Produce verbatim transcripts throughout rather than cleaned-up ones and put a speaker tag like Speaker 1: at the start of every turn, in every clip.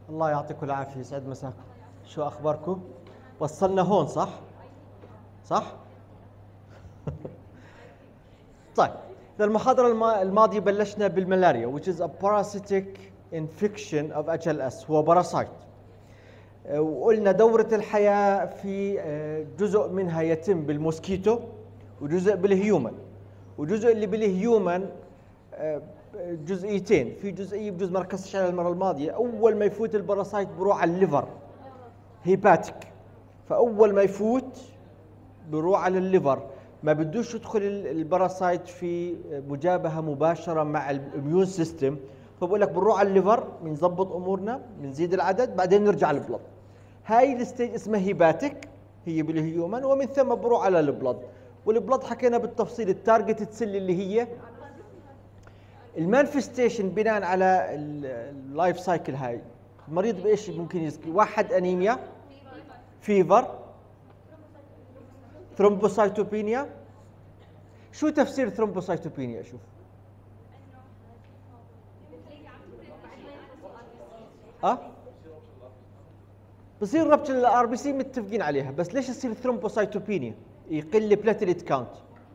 Speaker 1: الله يعطيكم العافية، يسعد مساكم. شو أخباركم؟ وصلنا هون صح؟ صح؟ طيب، المحاضرة الماضية بلشنا بالملاريا which is a parasitic infection of إتش إل إس، هو باراسايت. وقلنا دورة الحياة في جزء منها يتم بالموسكيتو وجزء بالهيومن، وجزء اللي بالهيومن جزئيتين، في جزئيه بجوز ما ركزتش عليها المره الماضيه. اول ما يفوت الباراسايت بروح على الليفر هيباتيك، فاول ما يفوت بروح على الليفر، ما بدوش يدخل الباراسايت في مجابهه مباشره مع الاميون سيستم، فبقول لك بنروح على الليفر بنظبط امورنا بنزيد العدد بعدين نرجع على البلد. هاي الستيج اسمها هيباتيك، هي بالهيومن، ومن ثم بروح على البلد. والبلد حكينا بالتفصيل التارجت سيل اللي هي المانفستيشن بناء على اللايف سايكل. هاي المريض بايش ممكن يزكي؟ واحد انيميا، فيفر، ثرومبوسايتوبينيا. شو تفسير ثرومبوسايتوبينيا؟ شوف اه بصير ربط الار بي سي، متفقين عليها، بس ليش يصير ثرومبوسايتوبينيا؟ يقل بلاتيليت كاونت.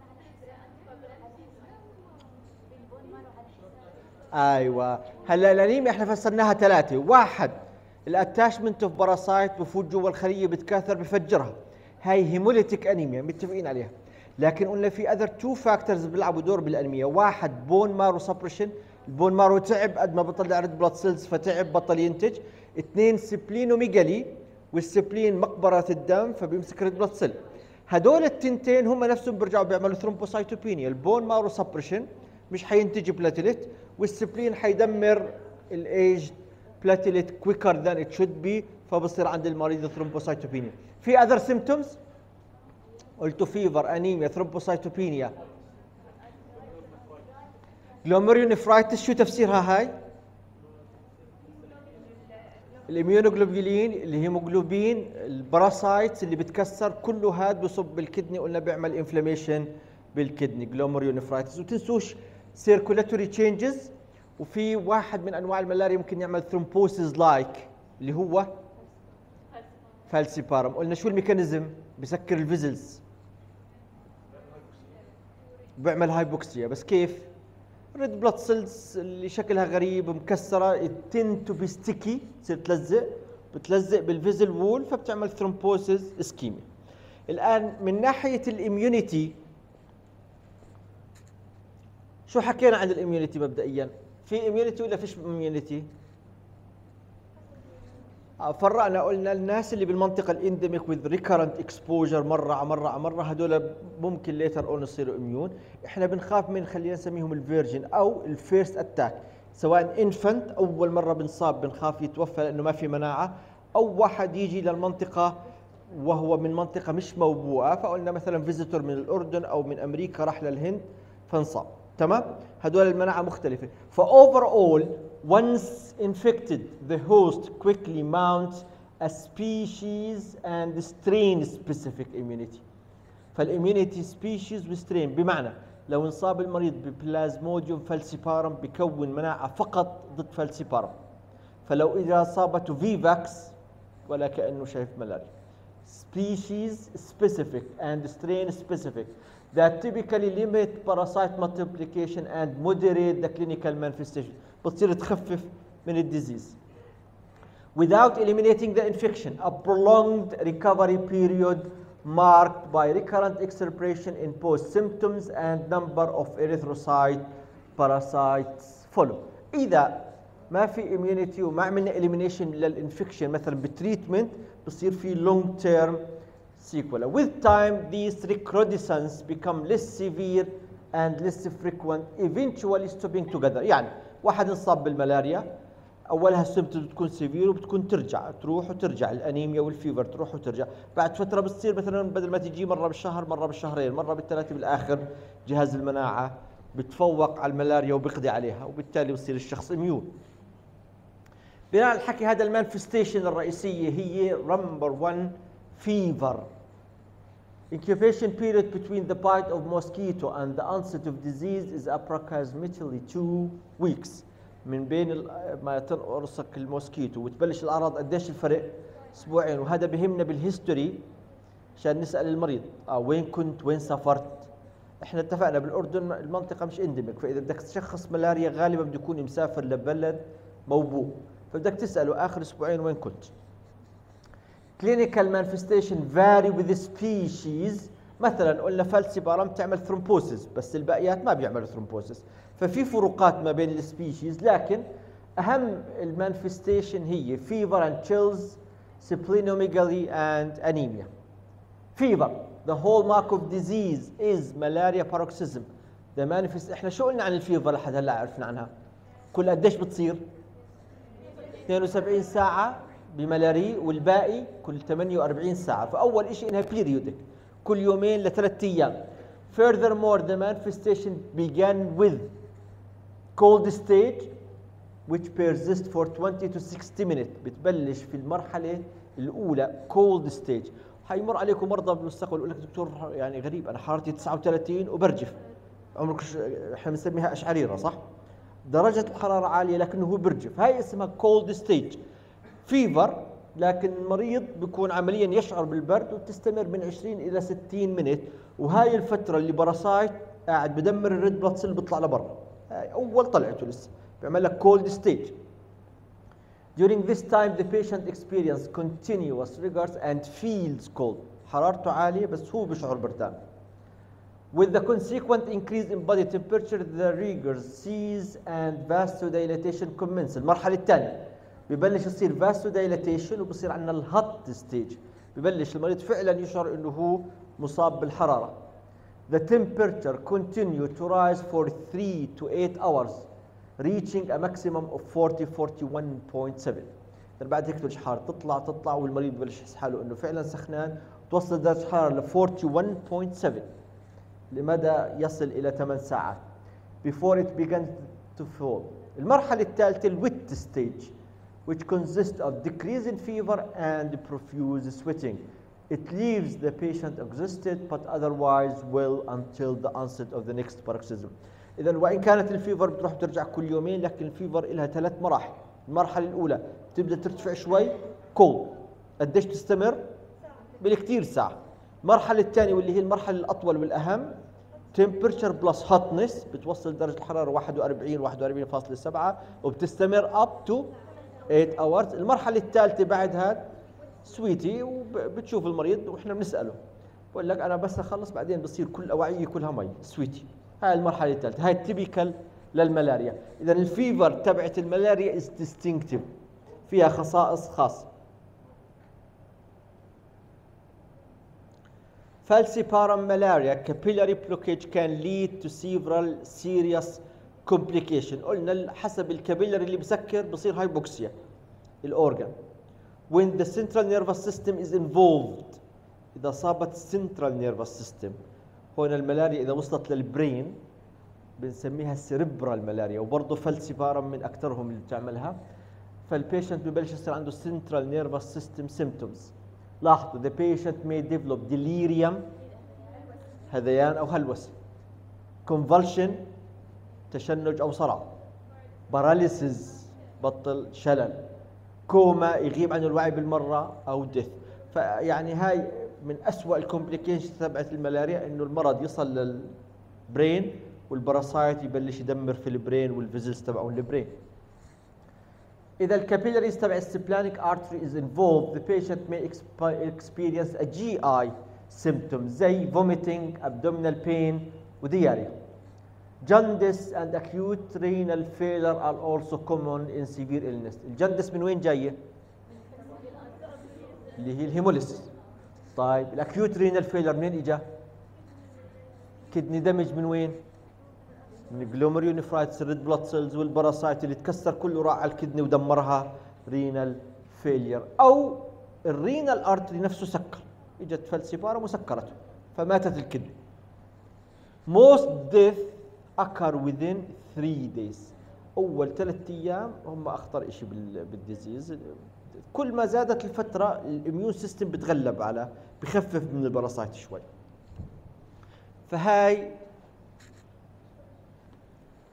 Speaker 1: ايوه، هلا الانيميا احنا فسرناها ثلاثه. واحد، الاتاشمنت اوف باراسايت بفوت جوا الخليه بتكاثر بفجرها، هاي هيموليتيك انيميا متفقين عليها. لكن قلنا في اذر تو فاكتورز بيلعبوا دور بالانيميا. واحد بون مارو سبريشن، البون مارو تعب قد ما بطلع ريد بلاد سيلز فتعب بطل ينتج. اثنين، سبلينوميجالي، والسبلين مقبره الدم فبيمسك ريد بلاد سيل. هدول التنتين هم نفسهم بيرجعوا بيعملوا ثرومبوسايتوبينيا. البون مارو سبريشن مش حينتج بلاتيليت، والسبلين حيدمر الايج بلاتيليت كويكر ذان ات شود بي، فبصير عند المريض ثرومبوسايتوبينيا. في اذر سيمبتومز قلتوا فيفر، انيميا، ثرومبوسايتوبينيا، جلوميريونيفرايتس. شو تفسيرها هاي؟ الاميونوجلوبولين، الهيموجلوبين، الباراسايتس اللي بتكسر، كله هاد بصب بالكدني، قلنا بيعمل انفلاميشن بالكدني، جلوميريونيفرايتس. وتنسوش سيركولاتوري تشينجز. وفي واحد من انواع الملاريا ممكن يعمل ثرومبوسيس لايك اللي هو فالسيبارم. قلنا شو الميكانيزم؟ بسكر الفيزلز، بيعمل هايبوكسيا. بس كيف؟ ريد بلاد سيلز اللي شكلها غريب مكسره تند تو بي ستيكي، تصير تلزق، بتلزق بالفيزل وول فبتعمل ثرومبوسيس اسكيميا. الان من ناحيه الاميونيتي، شو حكينا عن الاميونيتي مبدئيا؟ في اميونيتي ولا فيش اميونيتي؟ فرقنا قلنا الناس اللي بالمنطقه الانديميك وذ ريكرنت اكسبوجر مره على مره على مره، هدول ممكن ليتر اون يصيروا اميون. احنا بنخاف من، خلينا نسميهم الفيرجن او الفيرست اتاك، سواء انفنت اول مره بنصاب بنخاف يتوفى لانه ما في مناعه، او واحد يجي للمنطقه وهو من منطقه مش موبوءه، فقلنا مثلا فيزيتور من الاردن او من امريكا راح للهند فانصاب. تمام؟ هدول المناعه مختلفه. فاوفر once infected the host quickly mounts a species and strain specific immunity. فالimmunity species وسترين، بمعنى لو انصاب المريض ببلازموديوم فالسيبارم بكون مناعه فقط ضد فالسيبارم، فلو اذا اصابته فيفاكس ولا كانه شايف ملاريا. species specific and strain specific that typically limit parasite multiplication and moderate the clinical manifestation. بتصير تخفف من الديزيز without eliminating the infection. A prolonged recovery period marked by recurrent extirpation in both symptoms and number of erythrocyte parasites follow. إذا ما في immunity وما عملنا elimination للانفكشن مثلا بالتريتمنت، بصير في long term sequela. With time these recrudescence become less severe and less frequent, eventually stopping together. يعني واحد انصاب بالملاريا، اولها السيمبتومز بتكون سيفير وبتكون ترجع تروح وترجع، الانيميا والفيفر تروح وترجع، بعد فتره بتصير مثلا بدل ما تجي مره بالشهر مره بالشهرين مره بالثلاثه، بالاخر جهاز المناعه بتفوق على الملاريا وبيقضي عليها، وبالتالي بصير الشخص اميون. بناء على الحكي هذا المانفستيشن الرئيسيه هي نمبر واحد فيفر. Incubation period between the bite of mosquito and the onset of disease is approximately two weeks. من بين ال- ما تنقرصك الموسكيتو وتبلش الاعراض قديش الفرق؟ اسبوعين. وهذا بهمنا بالهيستوري عشان نسال المريض اه وين كنت، وين سافرت. احنا اتفقنا بالاردن المنطقه مش اندمك، فاذا بدك تشخص ملاريا غالبا بده يكون مسافر لبلد موبوء، فبدك تساله اخر اسبوعين وين كنت. clinical manifestation vary with the species. مثلا قلنا فالسيبارم تعمل ثرومبوسيس بس الباقيات ما بيعملوا ثرومبوسيس، ففي فروقات ما بين السبيشيز، لكن اهم المانفستيشن هي fever and chills, splenomegaly and anemia. fever the hallmark of disease is malaria paroxysm. the manifest احنا شو قلنا عن الفيفر لحد هلا عرفنا عنها؟ كل قديش بتصير؟ اثنين وسبعين ساعة بملاري، والباقي كل ثمانية وأربعين ساعة. فأول شيء إنها periodic كل يومين لثلاث أيام. Furthermore the manifestation began with cold stage which persists for twenty to sixty minutes. بتبلش في المرحلة الأولى cold stage. حيمر عليكم مرضى بالمستقبل يقول لك دكتور يعني غريب أنا حرارتي تسعة وثلاثين وبرجف. عمرك احنا بنسميها أشعريرة صح؟ درجة الحرارة عالية لكنه هو برجف، هاي اسمها cold stage. فيفر لكن المريض بيكون عمليا يشعر بالبرد وبتستمر من عشرين إلى ستين منت، وهاي الفترة اللي باراسايت قاعد بدمر الريد بلاد سيل بيطلع لبرا، هاي أول طلعته لسه بيعمل لك cold stage. During this time the patient experiences continuous rigors and feels cold. حرارته عالية بس هو بيشعر بردان. With the consequent increase in body temperature the rigors cease and vasodilation commence. المرحلة الثانية ببلش يصير vasodilation وبصير عندنا الهوت ستيج، ببلش المريض فعلا يشعر انه هو مصاب بالحرارة. The temperature continue to rise for three to eight hours reaching a maximum of forty to forty-one point seven. بعد هيك تبلش حارة تطلع تطلع والمريض ببلش يحس حاله انه فعلا سخنان، توصل درجة الحرارة ل forty one point seven لمدى يصل إلى ثمان ساعات before it begins to fall. المرحلة الثالثة الويت ستيج which consists of decrease in fever and profuse sweating. It leaves the patient exhausted but otherwise well until the onset of the next paroxysm. إذا وإن كانت الفيفر بتروح بترجع كل يومين، لكن الفيفر لها ثلاث مراحل. المرحلة الأولى تبدأ ترتفع شوي كولد، قديش تستمر؟ بالكثير ساعة. المرحلة الثانية واللي هي المرحلة الأطول والأهم temperature plus hotness بتوصل درجة الحرارة واحد وأربعين واحد وأربعين فاصلة سبعة وبتستمر up to eight hours. المرحلة الثالثة بعدها سويتي وبتشوف المريض واحنا بنسأله بقول لك أنا بس أخلص بعدين بصير كل أواعيي كلها مي سويتي. هاي المرحلة الثالثة، هاي التيبيكال للملاريا. إذا الفيفر تبعت الملاريا is distinctive، فيها خصائص خاصة. Falciparum malaria capillary blockage can lead to several serious complications. قلنا حسب الكابيلاري اللي بسكر بصير هايبوكسيا الأورجان. When the central nervous system is involved، إذا صابت central nervous system، هون الملاريا إذا وصلت للبرين بنسميها cerebral malaria، وبرضه فالسيبارم من أكثرهم اللي بتعملها. فالبيشنت ببلش يصير عنده central nervous system symptoms. لاحظوا the patient may develop delirium هذيان أو هلوسة، convulsion تشنج أو صرع، paralysis بطل شلل، كوما يغيب عن الوعي بالمرة أو death. فيعني هاي من أسوأ الكومبليكيشنز تبعت الملاريا، إنه المرض يصل للبرين والباراسايت يبلش يدمر في البرين والفيزلز تبعون البرين. إذا الكابيلاريز تبع السبلانيك artery is involved the patient may experience a جي آي symptoms زي vomiting, abdominal pain ودياريا. Jaundice and acute renal failure are also common in severe illness. الجندس من وين جاية؟ اللي هي الهيموليسيس. طيب الاكيوت رينال فيلر منين اجى؟ كدني دمج من وين؟ من الجلوميريونيفرايتس الريد بلاد سيلز والباراسايت اللي تكسر كله راح على الكدني ودمرها رينال فيلير، او الرينال ارتري نفسه سكر، اجت فالسيبارم وسكرته فماتت الكدني. Most death occur within three days. اول ثلاث ايام هم اخطر شيء بالديزيز. كل ما زادت الفتره الاميون سيستم بتغلب على بخفف من الباراسايت شوي. فهاي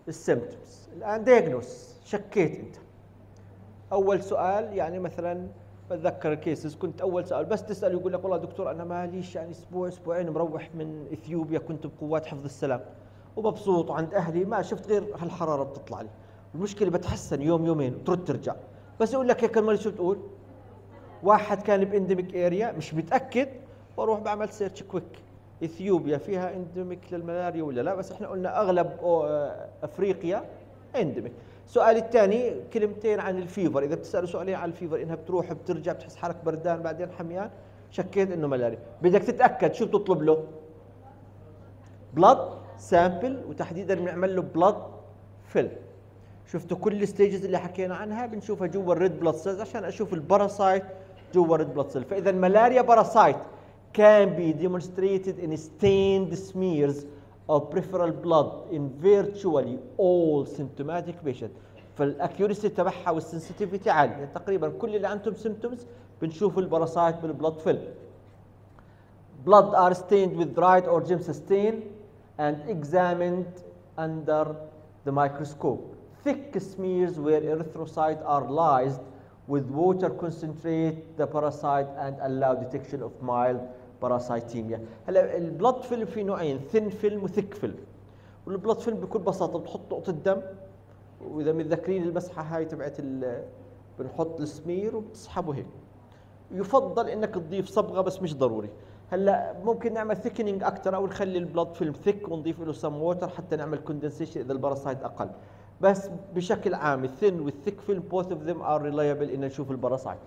Speaker 1: السيمبتومز. الان دايجنوس، شكيت انت. اول سؤال يعني مثلا بتذكر الكيسز، كنت اول سؤال بس تسال يقول لك والله دكتور انا ماليش يعني اسبوع اسبوعين مروح من اثيوبيا، كنت بقوات حفظ السلام ومبسوط وعند اهلي، ما شفت غير هالحراره بتطلع لي، المشكله بتحسن يوم يومين وترد ترجع. بس يقول لك هيك المريض شو بتقول؟ واحد كان بانديميك اريا مش متاكد، واروح بعمل سيرش كويك، اثيوبيا فيها انديميك للملاريا ولا لا؟ بس احنا قلنا اغلب افريقيا انديميك. السؤال الثاني كلمتين عن الفيفر، اذا بتسالوا سؤالين عن الفيفر، انها بتروح بترجع بتحس حالك بردان بعدين حميان، شكيت انه ملاريا، بدك تتاكد شو بتطلب له؟ بلاد سامبل، وتحديدا بنعمل له بلاد فيلم. شفتوا كل الستيجز اللي حكينا عنها بنشوفها جوا الريد بلاد سيلز عشان اشوف الباراسايت جوا الريد بلاد سيل. فاذا الملاريا باراسايت can be demonstrated in stained smears of peripheral blood in virtually all symptomatic patients. فالاكيوريسي تبعها والسنسيتيفيتي عاليه، يعني تقريبا كل اللي عندهم سيمبتومز بنشوف الباراسايت بالبلاد فيلم. Blood are stained with dried or giemsa stain and examined under the microscope. Thick smears where erythrocytes are lysed with water concentrate the parasite and allow detection of mild parasitemia. هلا البلد فيلم في نوعين، ثين فيلم وثيك فيلم. والبلد فيلم بكل بساطه بتحط نقطه دم، واذا متذكرين المسحه هاي تبعت بنحط السمير وبتسحبه هيك. يفضل انك تضيف صبغه بس مش ضروري. هلا ممكن نعمل ثيكنينج اكثر او نخلي البلد فيلم ثيك ونضيف له سم ووتر حتى نعمل كوندنسيشن اذا الباراسايت اقل. بس بشكل عام الثين والثيك فيلم both of them are reliable ان نشوف الباراسايت.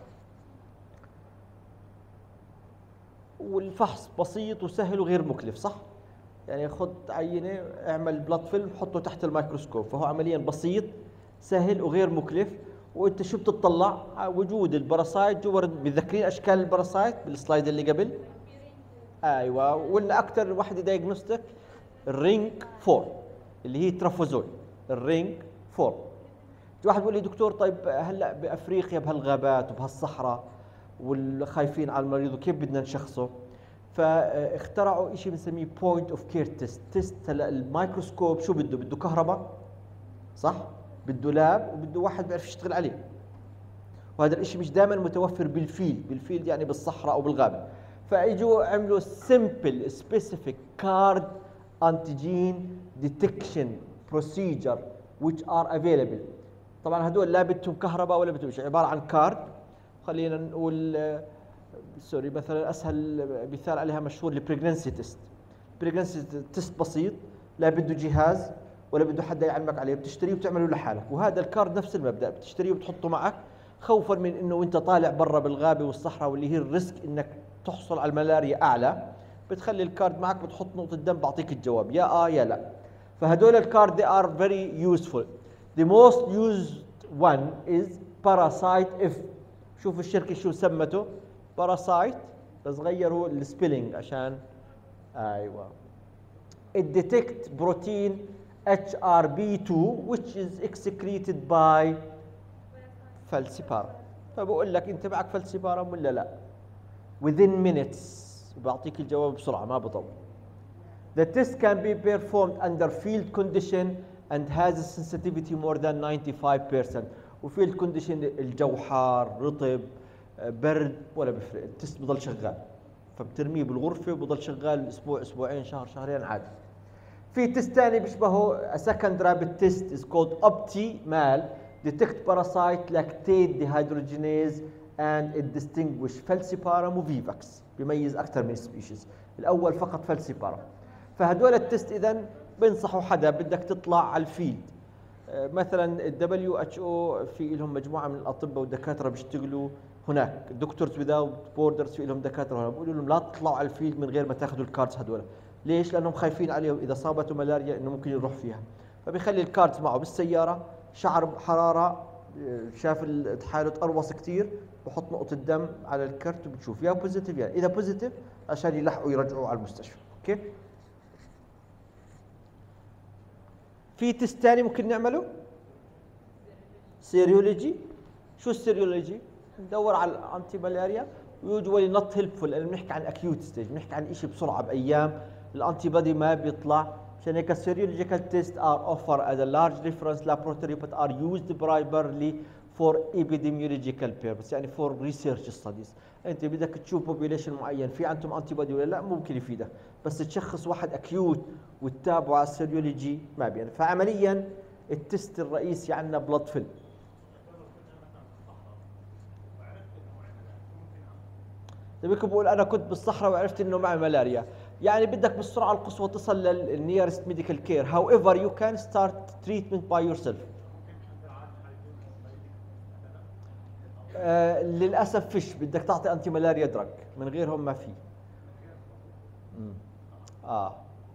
Speaker 1: والفحص بسيط وسهل وغير مكلف، صح؟ يعني خذ عينه اعمل بلاد فيلم حطه تحت الميكروسكوب، فهو عمليا بسيط سهل وغير مكلف. وانت شو بتطلع؟ وجود الباراسايت جوا. بتذكرين اشكال الباراسايت بالسلايد اللي قبل؟ ايوه. ولا اكثر وحده دايجنوستيك الرينج فور اللي هي ترافوزول، الرينج فور. واحد بيقول لي دكتور طيب هلا بافريقيا بهالغابات وبهالصحراء والخايفين على المريض وكيف بدنا نشخصه؟ فاخترعوا شيء بنسميه بوينت اوف كير تيست. تيست هلا الميكروسكوب شو بده؟ بده كهرباء، صح؟ بده لاب وبده واحد بيعرف يشتغل عليه. وهذا الشيء مش دائما متوفر بالفيلد، بالفيلد يعني بالصحراء او بالغابه. فاجوا عملوا سمبل سبيسيفيك كارد انتيجين ديتكشن بروسيجر which are available. طبعا هدول لا بدهم كهرباء ولا بدهم شيء، عباره عن كارد. خلينا نقول سوري مثلا اسهل مثال عليها مشهور البريجنسي تيست. بريجنسي تيست بسيط، لا بده جهاز ولا بده حدا يعلمك عليه، بتشتريه وبتعمله لحالك. وهذا الكارد نفس المبدا، بتشتريه وبتحطه معك خوفا من انه وانت طالع برا بالغابه والصحراء واللي هي الريسك انك تحصل على الملاريا اعلى، بتخلي الكارد معك بتحط نقطه دم بعطيك الجواب يا اه يا لا. فهدول الكارد they are very useful. The most used one is parasite if. شوف الشركه شو سمته؟ باراسايت، بس غيروا السبيلينج عشان ايوه. It detect protein H R B two which is excreted by falciparum. فبقول لك انت معك فالسيبارم ولا لا؟ within minutes بعطيك الجواب بسرعه ما بطول. The test can be performed under field condition and has a sensitivity more than ninety-five percent. وفيلد كونديشن الجو حار، رطب، برد، ولا بفرق، التست بضل شغال. فبترميه بالغرفه وبضل شغال اسبوع اسبوعين شهر شهرين عادي. في تست ثاني بيشبهه a second rapid test is called Optimal detect parasite lactate dehydrogenase and it distinguish falciparum وفيفاكس، بيميز اكثر من سبيشيز. الاول فقط فالسيبارم. فهدول التست اذا بنصحوا حدا بدك تطلع على الفيلد، مثلا الدبليو اتش او في لهم مجموعه من الاطباء والدكاتره بيشتغلوا هناك، دكتورز ويزاوت بوردرز في لهم دكاتره هنا، بقولوا لهم لا تطلعوا على الفيلد من غير ما تاخذوا الكاردز هدول. ليش؟ لانهم خايفين عليهم اذا صابته ملاريا انه ممكن يروح فيها. فبيخلي الكاردز معه بالسياره، شعر حراره، شاف حاله تقرص كثير، بحط نقطه دم على الكرت وبتشوف يا بوزيتيف يعني اذا بوزيتيف عشان يلحقوا يرجعوا على المستشفى. اوكي. في تست ثاني ممكن نعمله سيريولوجي. شو السيريولوجي؟ ندور على الانتي مالاريا ويوجوالي نوت هيلبفول لانه بنحكي عن اكيوت ستيج، بنحكي عن شيء بسرعه بايام، الانتي بادي ما بيطلع عشان هيك السيرولوجيكال تيست ار اوفر as a large reference laboratory but are used primarily for epidemiological purpose، يعني for research studies. انت بدك تشوف بوبيليشن معين في عندهم انتي بودي ولا لا، ممكن يفيدك، بس تشخص واحد اكيوت وتتابعه على السيرولوجي ما بيعرف. فعمليا التست الرئيسي عندنا بلاد فيلم. بيك بقول انا كنت بالصحراء وعرفت انه معي ملاريا، يعني بدك بالسرعه القصوى تصل للنيرست ميديكال كير. however you can start treatment by yourself. آه للاسف فيش، بدك تعطي انتي ملاريا دراج، من غيرهم ما في. امم اه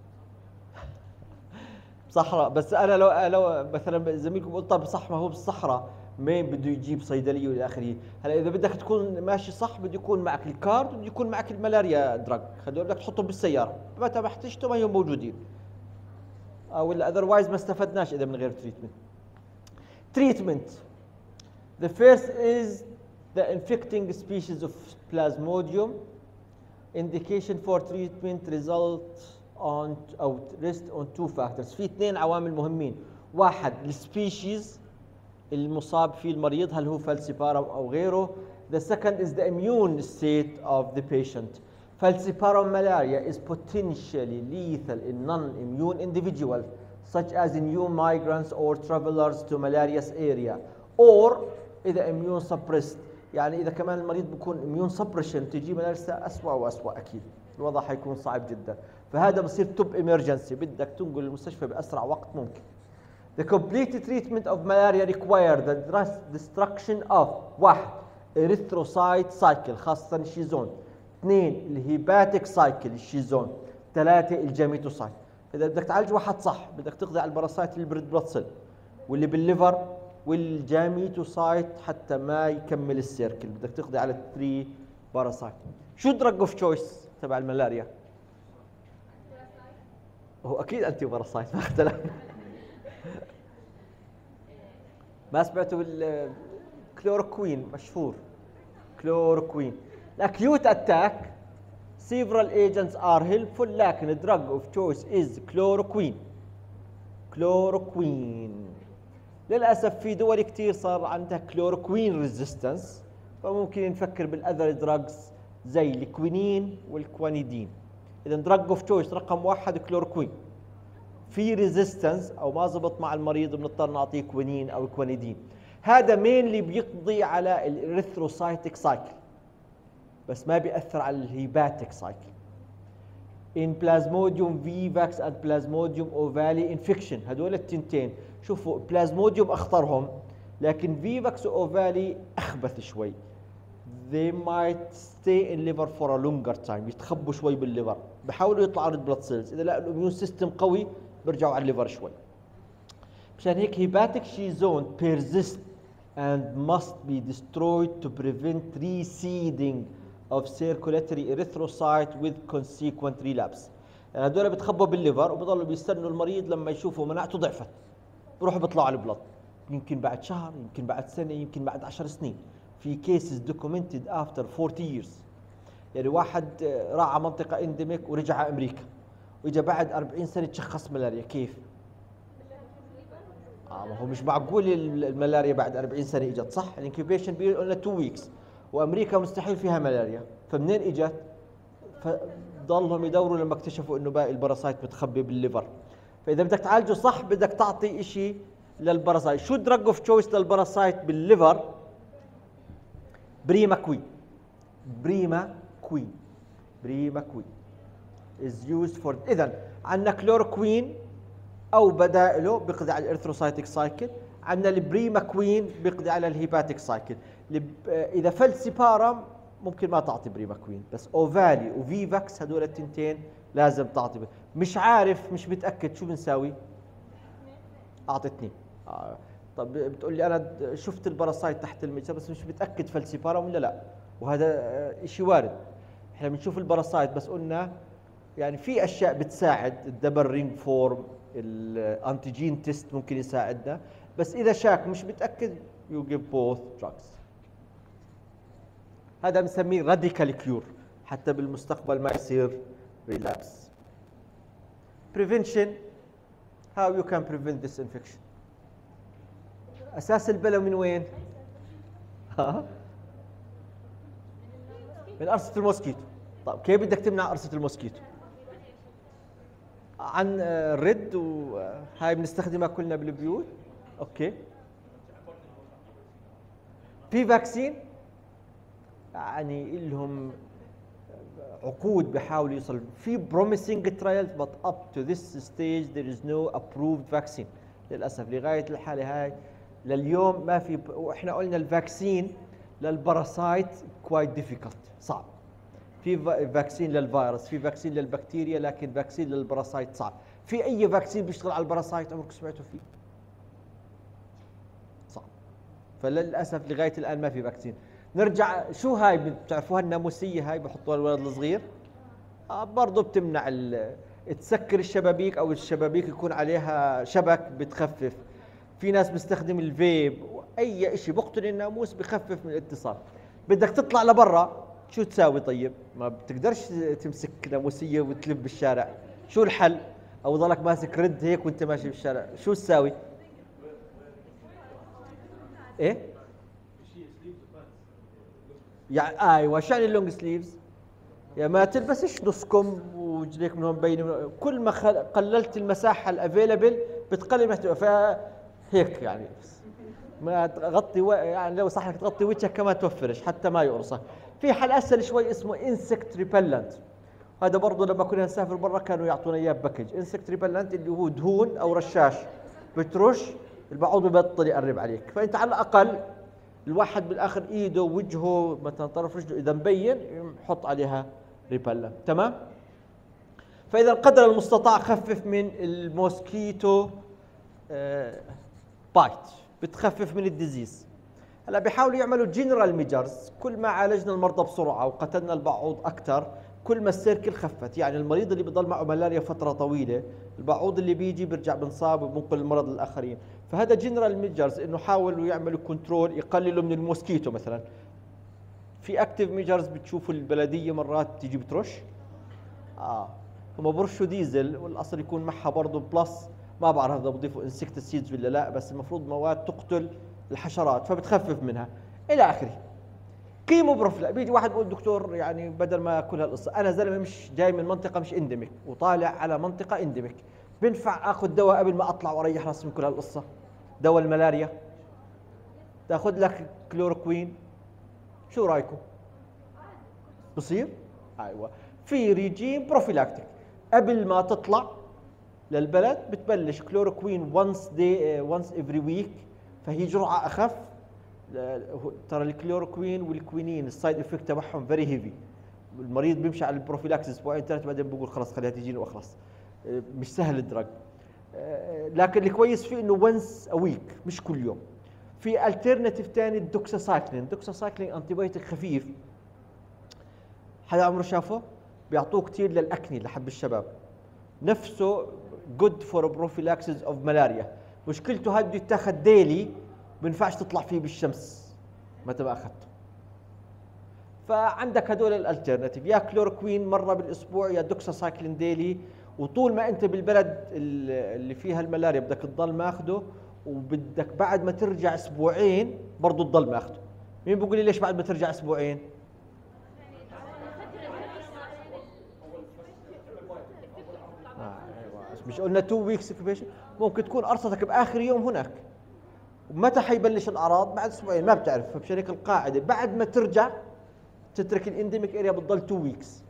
Speaker 1: صحراء. بس انا لو لو مثلا زميلكم قلت طب صح، ما هو بالصحراء مين بده يجيب صيدليه والى اخره. هلا اذا بدك تكون ماشي صح بده يكون معك الكارد وبده يكون معك الملاريا دراج، هذول بدك تحطهم بالسياره، متى ما احتجتهم هيهم موجودين. او ولا اذروايز ما استفدناش اذا من غير تريتمنت. تريتمنت. The first is the infecting species of Plasmodium. Indication for treatment result on او rest on two factors. في اثنين عوامل مهمين. واحد السبيشيز المصاب فيه المريض، هل هو فالسيبارم او غيره. The second is the immune state of the patient. Falciparum malaria is potentially lethal in non-immune individuals such as new migrants or travelers to malarious area, or إذا immune suppressed، يعني إذا كمان المريض بيكون immune suppression تجي ملاريا أسوأ وأسوأ، أكيد الوضع حيكون صعب جدا. فهذا بصير توب emergency، بدك تنقل المستشفى بأسرع وقت ممكن. The complete treatment of malaria require the destruction of واحد erythrocyte cycle خاصة الشيزون، اثنين الهيباتيك سايكل الشيزون، ثلاثة الجاميتوسايت. إذا بدك تعالج واحد صح بدك تقضي على الباراسايت اللي بالريد بلاد سيل واللي بالليفر والجاميتوسايت حتى ما يكمل السيركل، بدك تقضي على الثري باراسايت. شو دراج اوف تشويس تبع الملاريا؟ هو أكيد أنتي باراسايت، ما اختلفنا. ما سمعتوا بالكلوروكوين؟ مشهور كلوروكوين. الاكيوت اتاك several agents are helpful لكن drug of choice is كلوروكوين. كلوروكوين للاسف في دول كثير صار عندها كلوروكوين ريزيستنس، فممكن نفكر بالاذر دراجز زي الكوينين والكوانيدين. اذا دراج اوف تشويس رقم واحد كلوروكوين. في ريزيستنس او ما زبط مع المريض بنضطر نعطيه كوينين او كوانيدين. هذا مين اللي بيقضي على الاريثروسايتيك سايكل بس ما بيأثر على الهيباتيك سايكل. in Plasmodium vivax and Plasmodium ovale infection، هدول التنتين شوفوا Plasmodium اخطرهم، لكن vivax و ovale اخبث شوي. they might stay in liver for a longer time، يتخبوا شوي بالليفر، بحاولوا يطلعوا ريد بلاد سيلز، اذا لقوا الاميون سيستم قوي بيرجعوا على الليفر شوي. مشان هيك hepatic شيزون persist and must be destroyed to prevent reseeding of circulatory erythrocyte with consequent relapse. يعني هذول بتخبوا بالليفر وبضلوا بيستنوا المريض لما يشوفوا مناعته ضعفت، بروحوا بيطلعوا على البلد، يمكن بعد شهر، يمكن بعد سنه، يمكن بعد عشر سنين. في cases documented after forty years. يعني واحد راح على منطقه انديميك ورجع على امريكا واجى بعد أربعين سنه تشخص ملاريا. كيف؟ اه ما هو مش معقول الملاريا بعد أربعين سنه اجت، صح؟ الانكيوبيشن بيريود قلنا تو ويكس، وامريكا مستحيل فيها ملاريا، فمنين اجت؟ فضلهم يدوروا لما اكتشفوا انه باقي الباراسايت متخبي بالليفر. فاذا بدك تعالجه صح بدك تعطي شيء للباراسايت. شو دراج اوف تشويس للباراسايت بالليفر؟ بريما كوين. بريما كوين. بريما كوين is used for. اذا عندنا كلوروكوين او بدائله بيقضي على الارثروسايتيك سايكل، عندنا البريما كوين بيقضي على الهيباتيك سايكل. اذا فالسيبارم ممكن ما تعطي بريما كوين، بس اوفالي وفيفاكس هدول التنتين لازم تعطي. مش عارف، مش متاكد، شو بنساوي؟ اعطي اثنين. آه. طب بتقول لي انا شفت الباراسايت تحت المجهر بس مش متاكد فالسيبارم ولا لا، وهذا شيء وارد. احنا بنشوف الباراسايت بس قلنا يعني في اشياء بتساعد، الدبل رينج فورم، الانتيجين تيست ممكن يساعدنا، بس اذا شاك مش متاكد يو جيف بوث دراجز. هذا بنسميه راديكال كيور حتى بالمستقبل ما يصير ريلابس. بريفنشن how you can prevent this infection. اساس البلا من وين؟ ها؟ من قرصة الموسكيتو. طيب كيف بدك تمنع قرصة الموسكيتو؟ عن الرد، وهاي بنستخدمها كلنا بالبيوت. اوكي. في فاكسين يعني لهم عقود بحاولوا يوصل في promising trials but up to this stage there is no approved vaccine. للاسف لغايه الحاله هاي لليوم ما في، واحنا قلنا الفاكسين للباراسايت quite difficult، صعب. في فاكسين للفيروس، في فاكسين للبكتيريا، لكن فاكسين للباراسايت صعب. في اي فاكسين بيشتغل على الباراسايت عمرك سمعتوا فيه؟ صعب. فللاسف لغايه الان ما في فاكسين. نرجع، شو هاي بتعرفوها الناموسيه هاي بحطوها الولد الصغير؟ آه برضه بتمنع تسكر الشبابيك، او الشبابيك يكون عليها شبك بتخفف. في ناس بيستخدم الفيب، اي شيء بقتل الناموس بخفف من الاتصال. بدك تطلع لبرا شو تساوي؟ طيب ما بتقدرش تمسك ناموسيه وتلف بالشارع، شو الحل؟ او ضلك ماسك رد هيك وانت ماشي بالشارع، شو تساوي؟ ايه؟ يعني ايوه، شان اللونج سليفز؟ يا ما تلبسش نص كم ورجليك من هون مبينه، كل ما خل... قللت المساحه الافيلبل بتقلل محتوى، فهيك يعني ما تغطي و... يعني لو صح لك تغطي وجهك كمان توفرش حتى ما يقرصك. في حل اسهل شوي اسمه انسكت ريبلنت، هذا برضه لما كنا نسافر برا كانوا يعطونا اياه باكج. انسكت ريبلنت اللي هو دهون او رشاش بترش البعوض ببطل يقرب عليك، فانت على الاقل الواحد بالاخر ايده وجهه مثلا طرف رجله اذا مبين يحط عليها ريبلنت. تمام؟ فاذا قدر المستطاع خفف من الموسكيتو آه بايت، بتخفف من الديزيز. هلا بيحاولوا يعملوا جنرال ميجرز، كل ما عالجنا المرضى بسرعه وقتلنا البعوض اكثر كل ما السيركل خفت. يعني المريض اللي بضل معه ملاريا فتره طويله، البعوض اللي بيجي بيرجع بنصاب وبنقل المرض للاخرين. فهذا جنرال ميجرز، انه حاولوا يعملوا كنترول، يقللوا من الموسكيتو مثلا. في اكتيف ميجرز بتشوفوا البلديه مرات تيجي بترش، اه هم برشوا ديزل، والاصل يكون معها برضه بلس، ما بعرف اذا بضيفوا انسكتسيدز ولا لا، بس المفروض مواد تقتل الحشرات فبتخفف منها الى اخره. كيمو بروفلا، بيجي واحد بيقول دكتور يعني بدل ما كل هالقصه، انا زلمه مش جاي من منطقه مش اندمك وطالع على منطقه اندمك، بنفع اخذ دواء قبل ما اطلع واريح راسي من كل هالقصه؟ دواء الملاريا تاخذ لك كلوروكوين، شو رايكم؟ بصير؟ ايوه. في ريجيم بروفيلاكتيك قبل ما تطلع للبلد بتبلش كلوروكوين وانس دي وانس افري ويك، فهي جرعه اخف. ترى الكلوروكوين والكوينين السايد افكت تبعهم فيري هيفي، المريض بيمشي على البروفيلاكس اسبوعين ثلاثه بعدين بقول خلص خليها تجيني واخلص، مش سهل الدرج. لكن الكويس فيه انه وانس ا ويك مش كل يوم. في الترناتيف ثاني الدوكساسايكلين، الدوكساسايكلين انتي بايوتيك خفيف، حدا عمره شافه؟ بيعطوه كثير للاكني لحب الشباب، نفسه جود فور بروفيلاكسيس اوف ملاريا. مشكلته هذا بده يتاخذ ديلي، ما بينفعش تطلع فيه بالشمس متى ما اخذته. فعندك هدول الالترناتيف، يا كلوروكوين مره بالاسبوع يا دوكساسايكلين ديلي. وطول ما انت بالبلد اللي فيها الملاريا بدك تضل ماخذه، وبدك بعد ما ترجع اسبوعين برضه تضل ماخذه. مين بيقول لي ليش بعد ما ترجع اسبوعين؟ مش قلنا تو ويكس انكيوبيشن؟ ممكن تكون قرصتك باخر يوم هناك. ومتى حيبلش الاعراض؟ بعد اسبوعين، ما بتعرف. فمشان هيك القاعده بعد ما ترجع تترك الانديميك اريا بتضل تو ويكس.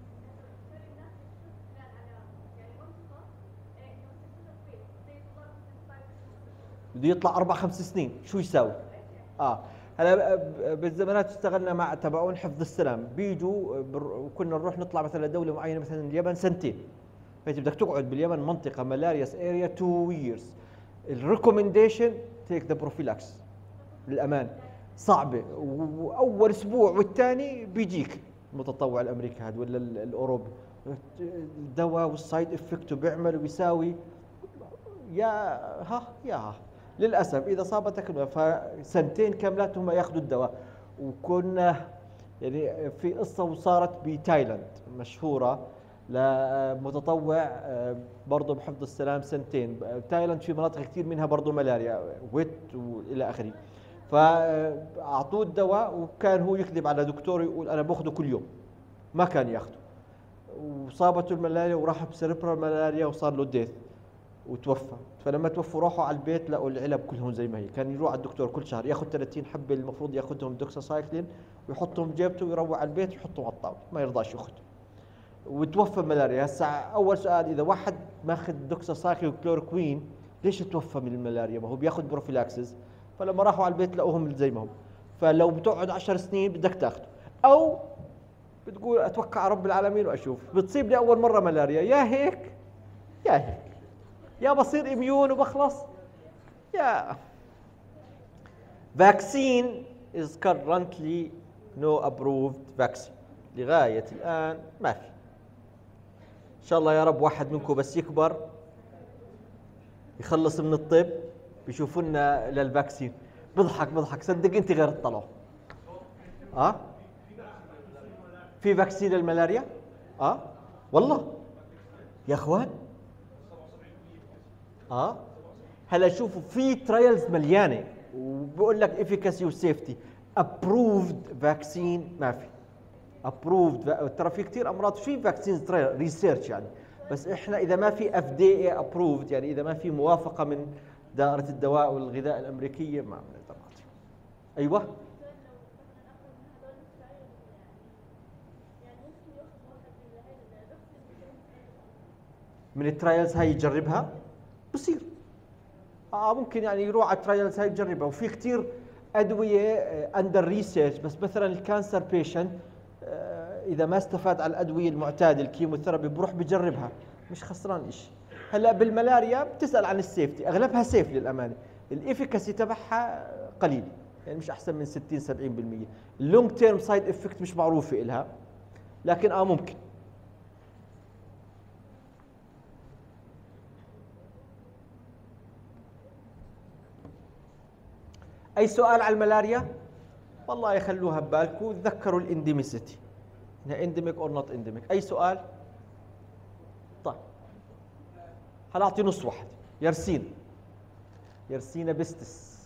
Speaker 1: بده يطلع اربع خمس سنين، شو يساوي؟ اه هلا بالزمانات اشتغلنا مع تبعون حفظ السلام، بيجوا وكنا نروح نطلع مثلا لدوله معينه مثلا اليمن سنتين، فانت بدك تقعد باليمن منطقه ملارياس اريا تو ييرز. الريكومنديشن تيك ذا بروفيلاكس للامان، صعبه. واول اسبوع والثاني بيجيك المتطوع الامريكي هذا ولا الاوروبي، الدواء والسايد افكت بيعمل وبيساوي، يا ها يا ها. للاسف اذا صابتك فسنتين كاملات هم ياخذوا الدواء. وكنا يعني في قصه وصارت بتايلاند مشهوره، لمتطوع آه، برضه بحفظ السلام سنتين. تايلاند في مناطق كثير منها برضه ملاريا ويت والى اخره. فاعطوه الدواء وكان هو يكذب على دكتور يقول انا باخذه كل يوم، ما كان ياخذه، وصابته الملاريا وراح بسيربرال ملاريا وصار له ديث وتوفى. فلما توفوا راحوا على البيت لقوا العلب كلهم زي ما هي. كان يروح على الدكتور كل شهر ياخذ ثلاثين حبه المفروض ياخذهم دوكساسايكلين ويحطهم بجيبته ويروح على البيت ويحطهم على الطاوله، ما يرضاش ياخذهم وتوفى ملاريا. هسه اول سؤال، اذا واحد ماخذ دوكساسايكلين وكلوروكوين ليش توفى من الملاريا؟ ما هو بياخذ بروفيلاكسس. فلما راحوا على البيت لقوهم زي ما هم. فلو بتقعد عشر سنين بدك تاخذه، او بتقول اتوكل على رب العالمين واشوف. بتصيبني اول مره ملاريا، يا هيك يا هيك، يا بصير اميون وبخلص، يا vaccine is currently no approved vaccine. لغاية الآن ما في. إن شاء الله يا رب واحد منكم بس يكبر يخلص من الطب بيشوفونا للفاكسين بضحك بضحك. صدق أنت غير الطلع. أه؟ في فاكسين للملاريا؟ أه؟ والله يا أخوان. اه هلا شوفوا في ترايلز مليانه وبقول لك افيكاسي وسيفتي. ابروفد فاكسين ما في. ابروفد ترى في كثير امراض في فاكسين ترايل ريسيرش يعني، بس احنا اذا ما في اف دي اي ابروفد يعني اذا ما في موافقه من دائره الدواء والغذاء الامريكيه ما بنقدر نعطي. ايوه من الترايلز هاي يجربها بصير. اه ممكن يعني يروح على الترايلز هاي يجربها. وفي كثير ادويه اندر ريسيرش، بس مثلا الكانسر بيشنت اذا ما استفاد على الادويه المعتاده الكيموثيرابي بروح بجربها، مش خسران شيء. هلا بالملاريا بتسال عن السيفتي، اغلبها سيف للامانه. الافيكاسي تبعها قليل يعني مش احسن من ستين سبعين بالمئة. اللونج تيرم سايد افكت مش معروفه الها، لكن اه ممكن. اي سؤال على الملاريا؟ والله يخلوها ببالكم. تذكروا الانديميسيتي، انها انديميك اور نوت انديميك. اي سؤال؟ طيب هنعطي نص واحد. يرسين يرسينا بيستس،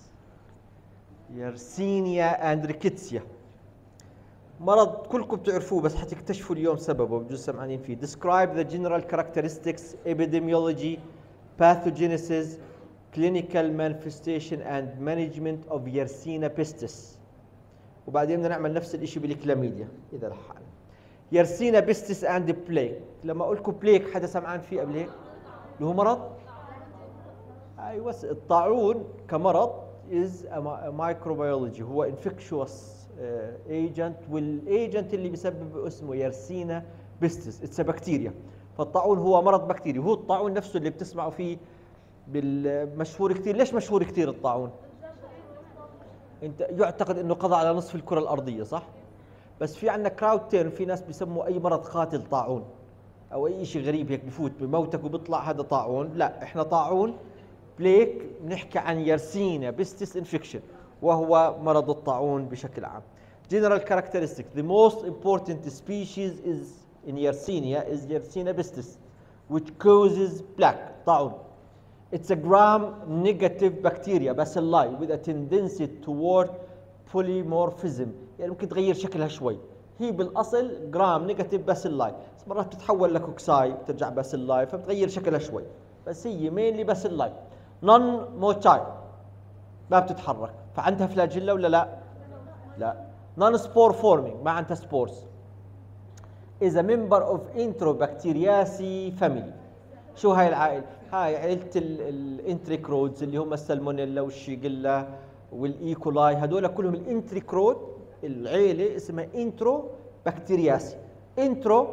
Speaker 1: يرسينيا اندريكيتسيا، مرض كلكم بتعرفوه بس حتكتشفوا اليوم سببه، بجوز سمعانين فيه. describe the general characteristics, epidemiology, pathogenesis, clinical manifestation and management of Yersinia pestis. وبعدين بدنا نعمل نفس الشيء بالكلاميديا اذا لحقنا. يرسينا بيستس اند بليك. لما اقول لكم بليك حدا سمعان فيه قبل هيك؟ اللي هو مرض ايوه الطاعون كمرض از مايكروبيولوجي، هو انفكشوس ايجنت، والايجنت اللي بيسبب اسمه يرسينا بيستس، اتس بكتيريا. فالطاعون هو مرض بكتيري، هو الطاعون نفسه اللي بتسمعوا فيه بالمشهور كثير. ليش مشهور كثير الطاعون؟ انت يعتقد انه قضى على نصف الكره الارضيه صح؟ بس في عندنا كراود تيرم، في ناس بيسموا اي مرض قاتل طاعون، او اي شيء غريب هيك بفوت بموتك وبيطلع هذا طاعون. لا احنا طاعون بليك بنحكي عن يرسينا بيستس انفكشن، وهو مرض الطاعون بشكل عام. General characteristics: the most important species is in Yersinia is Yersinia pestis, which causes plaque طاعون. It's a gram-negative bacteria bacilli with a tendency toward polymorphism، يعني ممكن تغير شكلها شوي. هي بالاصل جرام نيجاتيف باسيلاي، بس مرات بتتحول لكوكساي بترجع باسيلاي فبتغير شكلها شوي، بس هي مينلي باسيلاي. نون موتايل ما بتتحرك، فعندها فلاجيلا ولا لا؟ لا. نون سبور فورمينج ما عندها سبورز. is a member of Enterobacteriaceae family. شو هاي العائله؟ هاي عائله الانتريكرودز اللي هم السالمونيلا والشيجيلا والايكولاي، هذول كلهم الانتريكرود. العيله اسمها انترو بكتيرياسي. انترو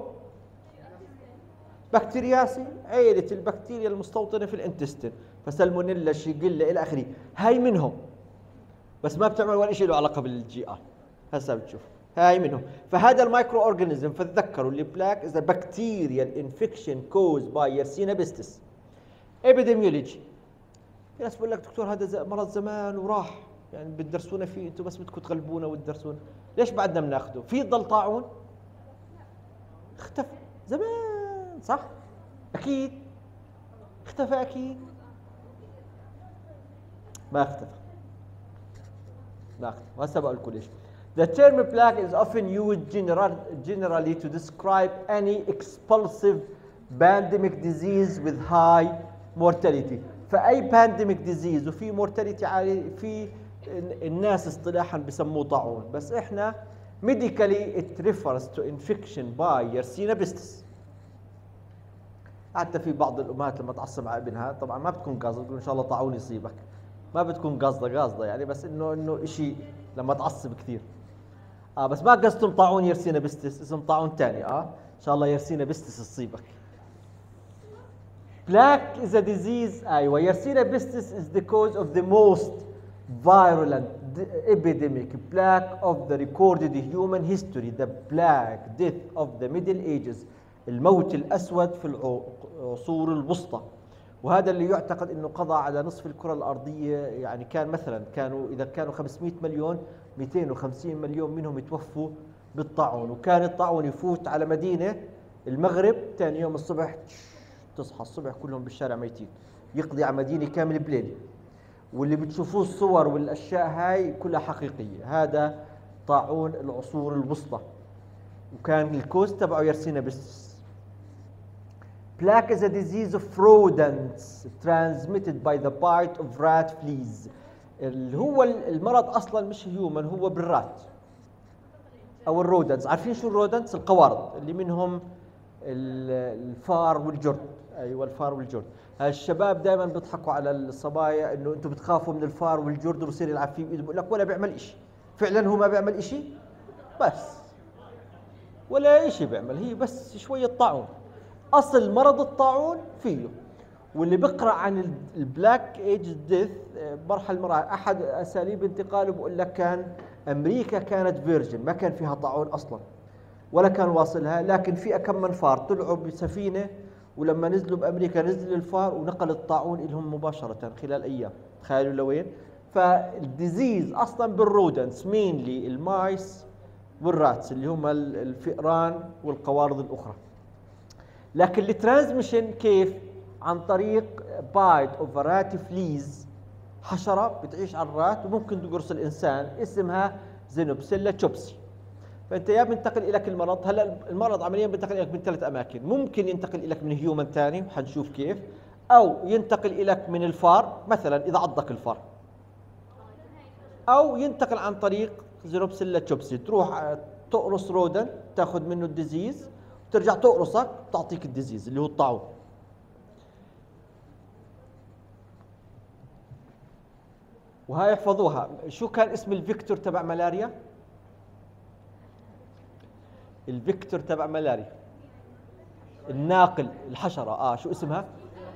Speaker 1: بكتيرياسي عيله البكتيريا المستوطنه في الانتستين، فسالمونيلا شيجيلا الى اخره. هاي منهم بس ما بتعمل ولا شيء له علاقه بالجي ار. هسه بتشوف هاي منهم. فهذا المايكرو اورجانيزم فتذكروا البلاك از بكتيريال انفكشن كوز باي يرسينا بيستس. ابيديميولوجي، في ناس بقول لك دكتور هذا مرض زمان وراح، يعني بتدرسونا فيه انتم بس بدكم تغلبونا وتدرسونا، ليش بعدنا بناخذه؟ في ضل طاعون؟ اختفى زمان صح؟ اكيد اختفى، اكيد ما اختفى، ما اختفى. وهسه بقول لكم ليش. The term plague is often used general, generally to describe any expulsive pandemic disease with high mortality. فأي pandemic disease وفي mortality عالي، في الناس اصطلاحا بسموه طاعون، بس احنا medically it refers to infection by Yersinia pestis. حتى في بعض الامهات لما تعصب على ابنها طبعا ما بتكون قاصده، تقول ان شاء الله طاعون يصيبك، ما بتكون قاصده قاصده يعني، بس انه انه شيء لما تعصب كثير. اه بس ما قصدتم طاعون يرسينا بستس، اسم طاعون ثاني. اه ان شاء الله يرسينا بستس تصيبك. Plaque is a disease. ايوه يرسينا بستس is the cause of the most virulent epidemic plague of the recorded human history. The plague death of the Middle Ages. الموت الأسود في العصور الوسطى، وهذا اللي يعتقد أنه قضى على نصف الكرة الأرضية. يعني كان مثلا كانوا إذا كانوا خمسمئة مليون مئتين وخمسين مليون منهم يتوفوا بالطاعون، وكان الطاعون يفوت على مدينة المغرب ثاني يوم الصبح تصحى الصبح كلهم بالشارع ميتين، يقضي على مدينة كاملة بليلة. واللي بتشوفوه الصور والأشياء هاي كلها حقيقية. هذا طاعون العصور الوسطى، وكان الكوز تبعه يرسينا بستس. Plague is a disease of rodents transmitted by the bite of rat fleas. اللي هو المرض اصلا مش هيومن، هو بالرات او الرودنتس. عارفين شو الرودنتس؟ القوارض اللي منهم الفار والجرد. ايوه الفار والجرد. الشباب دائما بيضحكوا على الصبايا انه انتم بتخافوا من الفار والجرد، وبصير يلعب فيه بايده، بقول لك ولا بيعمل شيء. فعلا هو ما بيعمل شيء، بس ولا شيء بيعمل، هي بس شويه طاعون. اصل مرض الطاعون فيه. واللي بيقرا عن البلاك ايج ديث مرحله مراحل، احد اساليب انتقاله بقول لك كان امريكا كانت فيرجن، ما كان فيها طاعون اصلا ولا كان واصلها، لكن في كم من فار طلعوا بسفينه، ولما نزلوا بامريكا نزل الفار ونقل الطاعون لهم مباشره خلال ايام. تخيلوا لوين. فالديزيز اصلا بالرودنتس، مينلي المايس والراتس اللي هم الفئران والقوارض الاخرى. لكن الترانسميشن كيف؟ عن طريق بايت اوف رات فليز، حشره بتعيش على الرات وممكن تقرص الانسان، اسمها زينوبسيلا تشوبسي. فانت يا بينتقل لك المرض، هلا المرض عمليا بينتقل لك من ثلاث اماكن، ممكن ينتقل لك من هيومن ثاني وحنشوف كيف، او ينتقل لك من الفار مثلا اذا عضك الفار، او ينتقل عن طريق زينوبسيلا تشوبسي، تروح تقرص رودن تاخذ منه الديزيز، ترجع تقرصك تعطيك الديزيز اللي هو الطاعون. وهاي احفظوها. شو كان اسم الفيكتور تبع ملاريا؟ الفيكتور تبع ملاريا الناقل، الحشرة. اه شو اسمها؟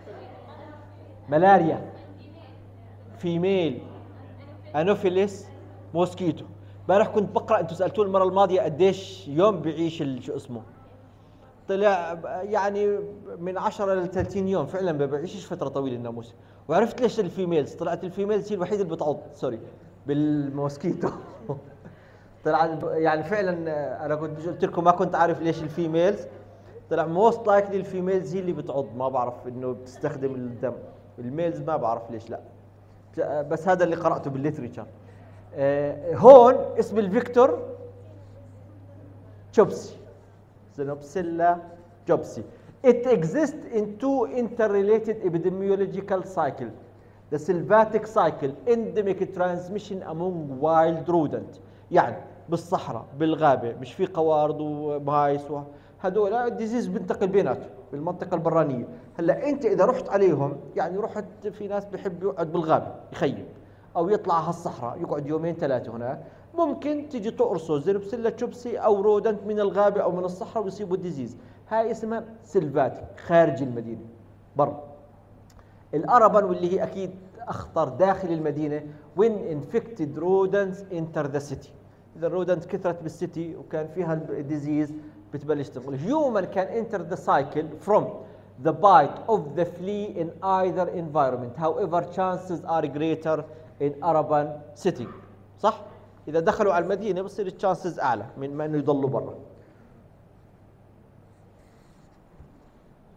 Speaker 1: ملاريا فيميل انوفيليس موسكيتو. امبارح كنت بقرا، انتم سالتوني المره الماضيه قديش يوم بيعيش شو اسمه، طلع يعني من عشرة ل ثلاثين يوم، فعلا ما بيعيشش فتره طويله الناموس. وعرفت ليش الفيميلز، طلعت الفيميلز هي الوحيده اللي بتعض سوري بالموسكيتو. طلع يعني فعلا انا كنت قلت لكم ما كنت عارف ليش الفيميلز، طلع موست لايكلي الفيميلز هي اللي بتعض، ما بعرف انه بتستخدم الدم، الميلز ما بعرف ليش لا، بس هذا اللي قراته بالليتريتشر. آه هون اسم الفيكتور تشوبسي، زينوبسيلا تشوبسي. It exists in two interrelated epidemiological cycles. The sylvatic cycle, endemic transmission among wild rodent. يعني بالصحراء بالغابة مش في قوارض ومايس هذول الديزيز بينتقل بيناتهم بالمنطقة البرانية. هلا أنت إذا رحت عليهم، يعني رحت، في ناس بيحب يقعد بالغابة يخيم أو يطلع على الصحراء يقعد يومين ثلاثة هناك، ممكن تيجي تقرصه زينوبسيلا تشوبسي أو رودنت من الغابة أو من الصحراء ويصيبوا الديزيز. هاي اسمها سيلفاتيك خارج المدينة برا. الأربن واللي هي أكيد أخطر داخل المدينة، when infected rodents enter the city. إذا الرودنت كثرت بالسيتي وكان فيها الديزيز بتبلش تنقل. Human can enter the cycle from the bite of the flea in either environment. However, chances are greater in urban setting. صح؟ إذا دخلوا على المدينة بصير التشانسز أعلى من ما إنه يضلوا برا.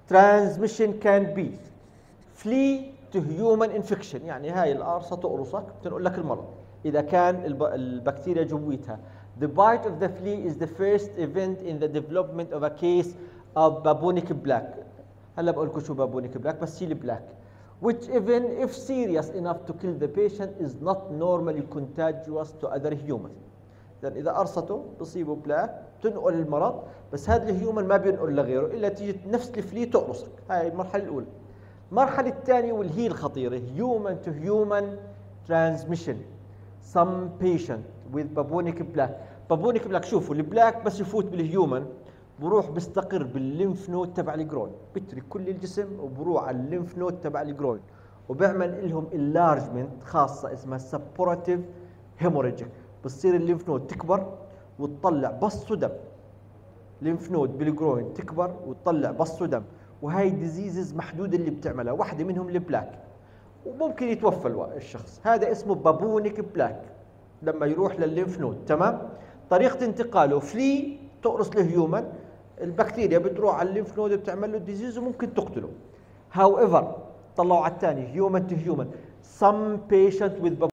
Speaker 1: transmission can be flea to human infection، يعني هاي القرصة تقرصك بتنقل لك المرض إذا كان البكتيريا جويتها. The bite of the flea is the first event in the development of a case of bubonic plague. هلا بقول لكم شو bubonic plague، بس شيل black. Which even if serious enough to kill the patient is not normally contagious to other humans. لأن إذا قرصته بصيبه بلاك بتنقل المرض، بس هذا الهيومن ما بينقل لغيره إلا تيجي نفس الفلي تقرصك. هاي المرحلة الأولى. المرحلة الثانية واللي هي الخطيرة human to human transmission. Some patient with bubonic plague. bubonic plague شوفوا البلاك بس يفوت بالهيومن بروح بيستقر بالليمف نود تبع الجروين، بترك كل الجسم وبروح على الليمف نود تبع الجروين وبيعمل لهم enlargement خاصة اسمها supportive hemorrhagic. بتصير الليمف نود تكبر وتطلع بص دم. ليمف نود بالجروين تكبر وتطلع بص دم، وهي ديزيزز محدودة اللي بتعملها، واحدة منهم البلاك وممكن يتوفى الشخص. هذا اسمه بابونيك بلاك لما يروح للليمف نود. تمام؟ طريقة انتقاله فلي تقرص الهيومن، البكتيريا بتروح على الليمف نود بتعمل له ديزيز وممكن تقتله. however طلعوا على الثاني human to human. some patient with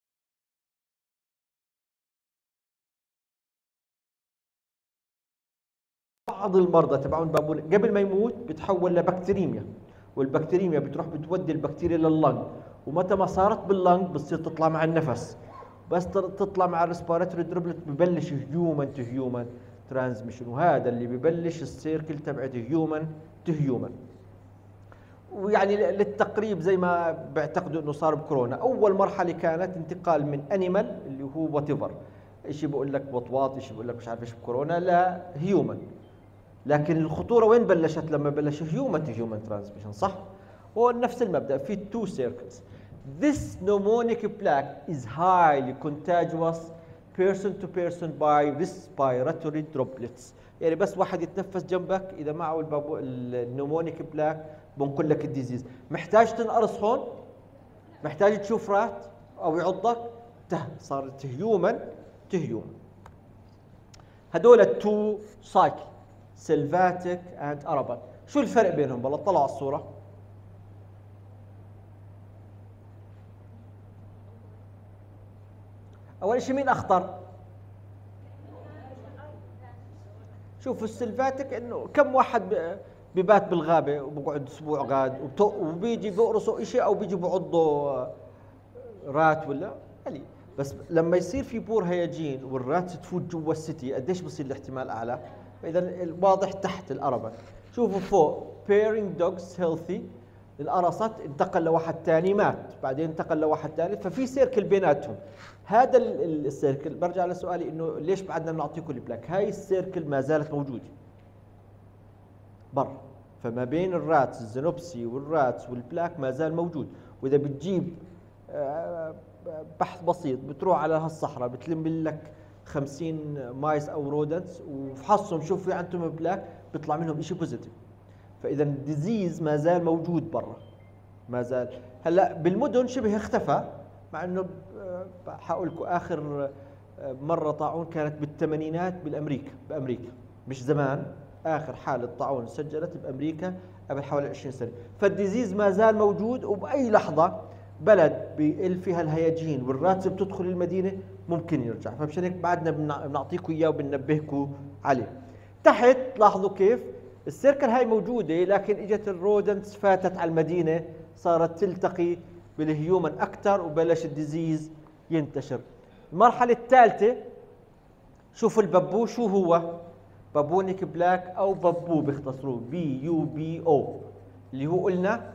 Speaker 1: بعض المرضى تبعون بابون قبل ما يموت بتحول لبكتيريميا، والبكتيريميا بتروح بتودي البكتيريا لللنج، ومتى ما صارت باللنج بتصير تطلع مع النفس، بس تطلع مع الريسبيراتوري دروبلت ببلش هيومن تو هيومن ترانسميشن، وهذا اللي ببلش السيركل تبعت هيومن تو هيومن. ويعني للتقريب زي ما بيعتقدوا انه صار بكورونا، اول مرحله كانت انتقال من انيمال اللي هو وات ايفر، شيء بقول لك بطواط، شيء بقول لك مش عارف ايش بكورونا، لهيومن. لكن الخطوره وين بلشت؟ لما بلش هيومن تو هيومن ترانسميشن، صح؟ هو نفس المبدا في تو سيركلز. This pneumonic plaque is highly contagious person to person by respiratory droplets. يعني بس واحد يتنفس جنبك اذا معه البابو النمونيك بلاك بنقول لك الديزيز. محتاج تنقرص هون؟ محتاج تشوف رات او يعضك؟ ته صارت هيومن تو هيومن. هدول التو سايكل سيلفاتيك اند ارابل، شو الفرق بينهم؟ والله طلعوا على الصوره. اول شيء مين اخطر؟ شوفوا السلفاتيك انه كم واحد ببات بالغابه وبقعد اسبوع غاد وبيجي بيقرصوا شيء او بيجي بيعضوا رات ولا علي، بس لما يصير في بور هياجين والرات تفوت جوا السيتي قديش بصير الاحتمال اعلى؟ فاذا واضح تحت الاربع. شوفوا فوق pairing dogs healthy، القرصت انتقل لواحد ثاني مات، بعدين انتقل لواحد ثالث، ففي سيركل بيناتهم. هذا السيركل برجع لسؤالي انه ليش بعدنا بنعطيكم البلاك؟ هاي السيركل ما زالت موجوده برا، فما بين الراتس الزنوبسي والراتس والبلاك ما زال موجود. واذا بتجيب بحث بسيط بتروح على هالصحراء بتلم لك خمسين مايس او رودنتس وفحصهم شوف في عندهم بلاك بيطلع منهم شيء بوزيتيف. فاذا الديزيز ما زال موجود برا، ما زال. هلا بالمدن شبه اختفى، مع انه حقول لكم اخر مره طاعون كانت بالثمانينات بالامريكا بامريكا، مش زمان. اخر حاله طاعون سجلت بامريكا قبل حوالي عشرين سنه. فالديزيز ما زال موجود، وباي لحظه بلد بيقل فيها الهياجين والراتس بتدخل المدينه ممكن يرجع. فمشان هيك بعدنا بنعطيكم اياه وبننبهكم عليه. تحت لاحظوا كيف السيركل هاي موجوده، لكن اجت الرودنتس فاتت على المدينه، صارت تلتقي بالهيومن اكثر وبلش الديزيز ينتشر. المرحله الثالثه شوفوا الببو شو هو؟ بابونيك بلاك او ببو بيختصروه بي يو بي او، اللي هو قلنا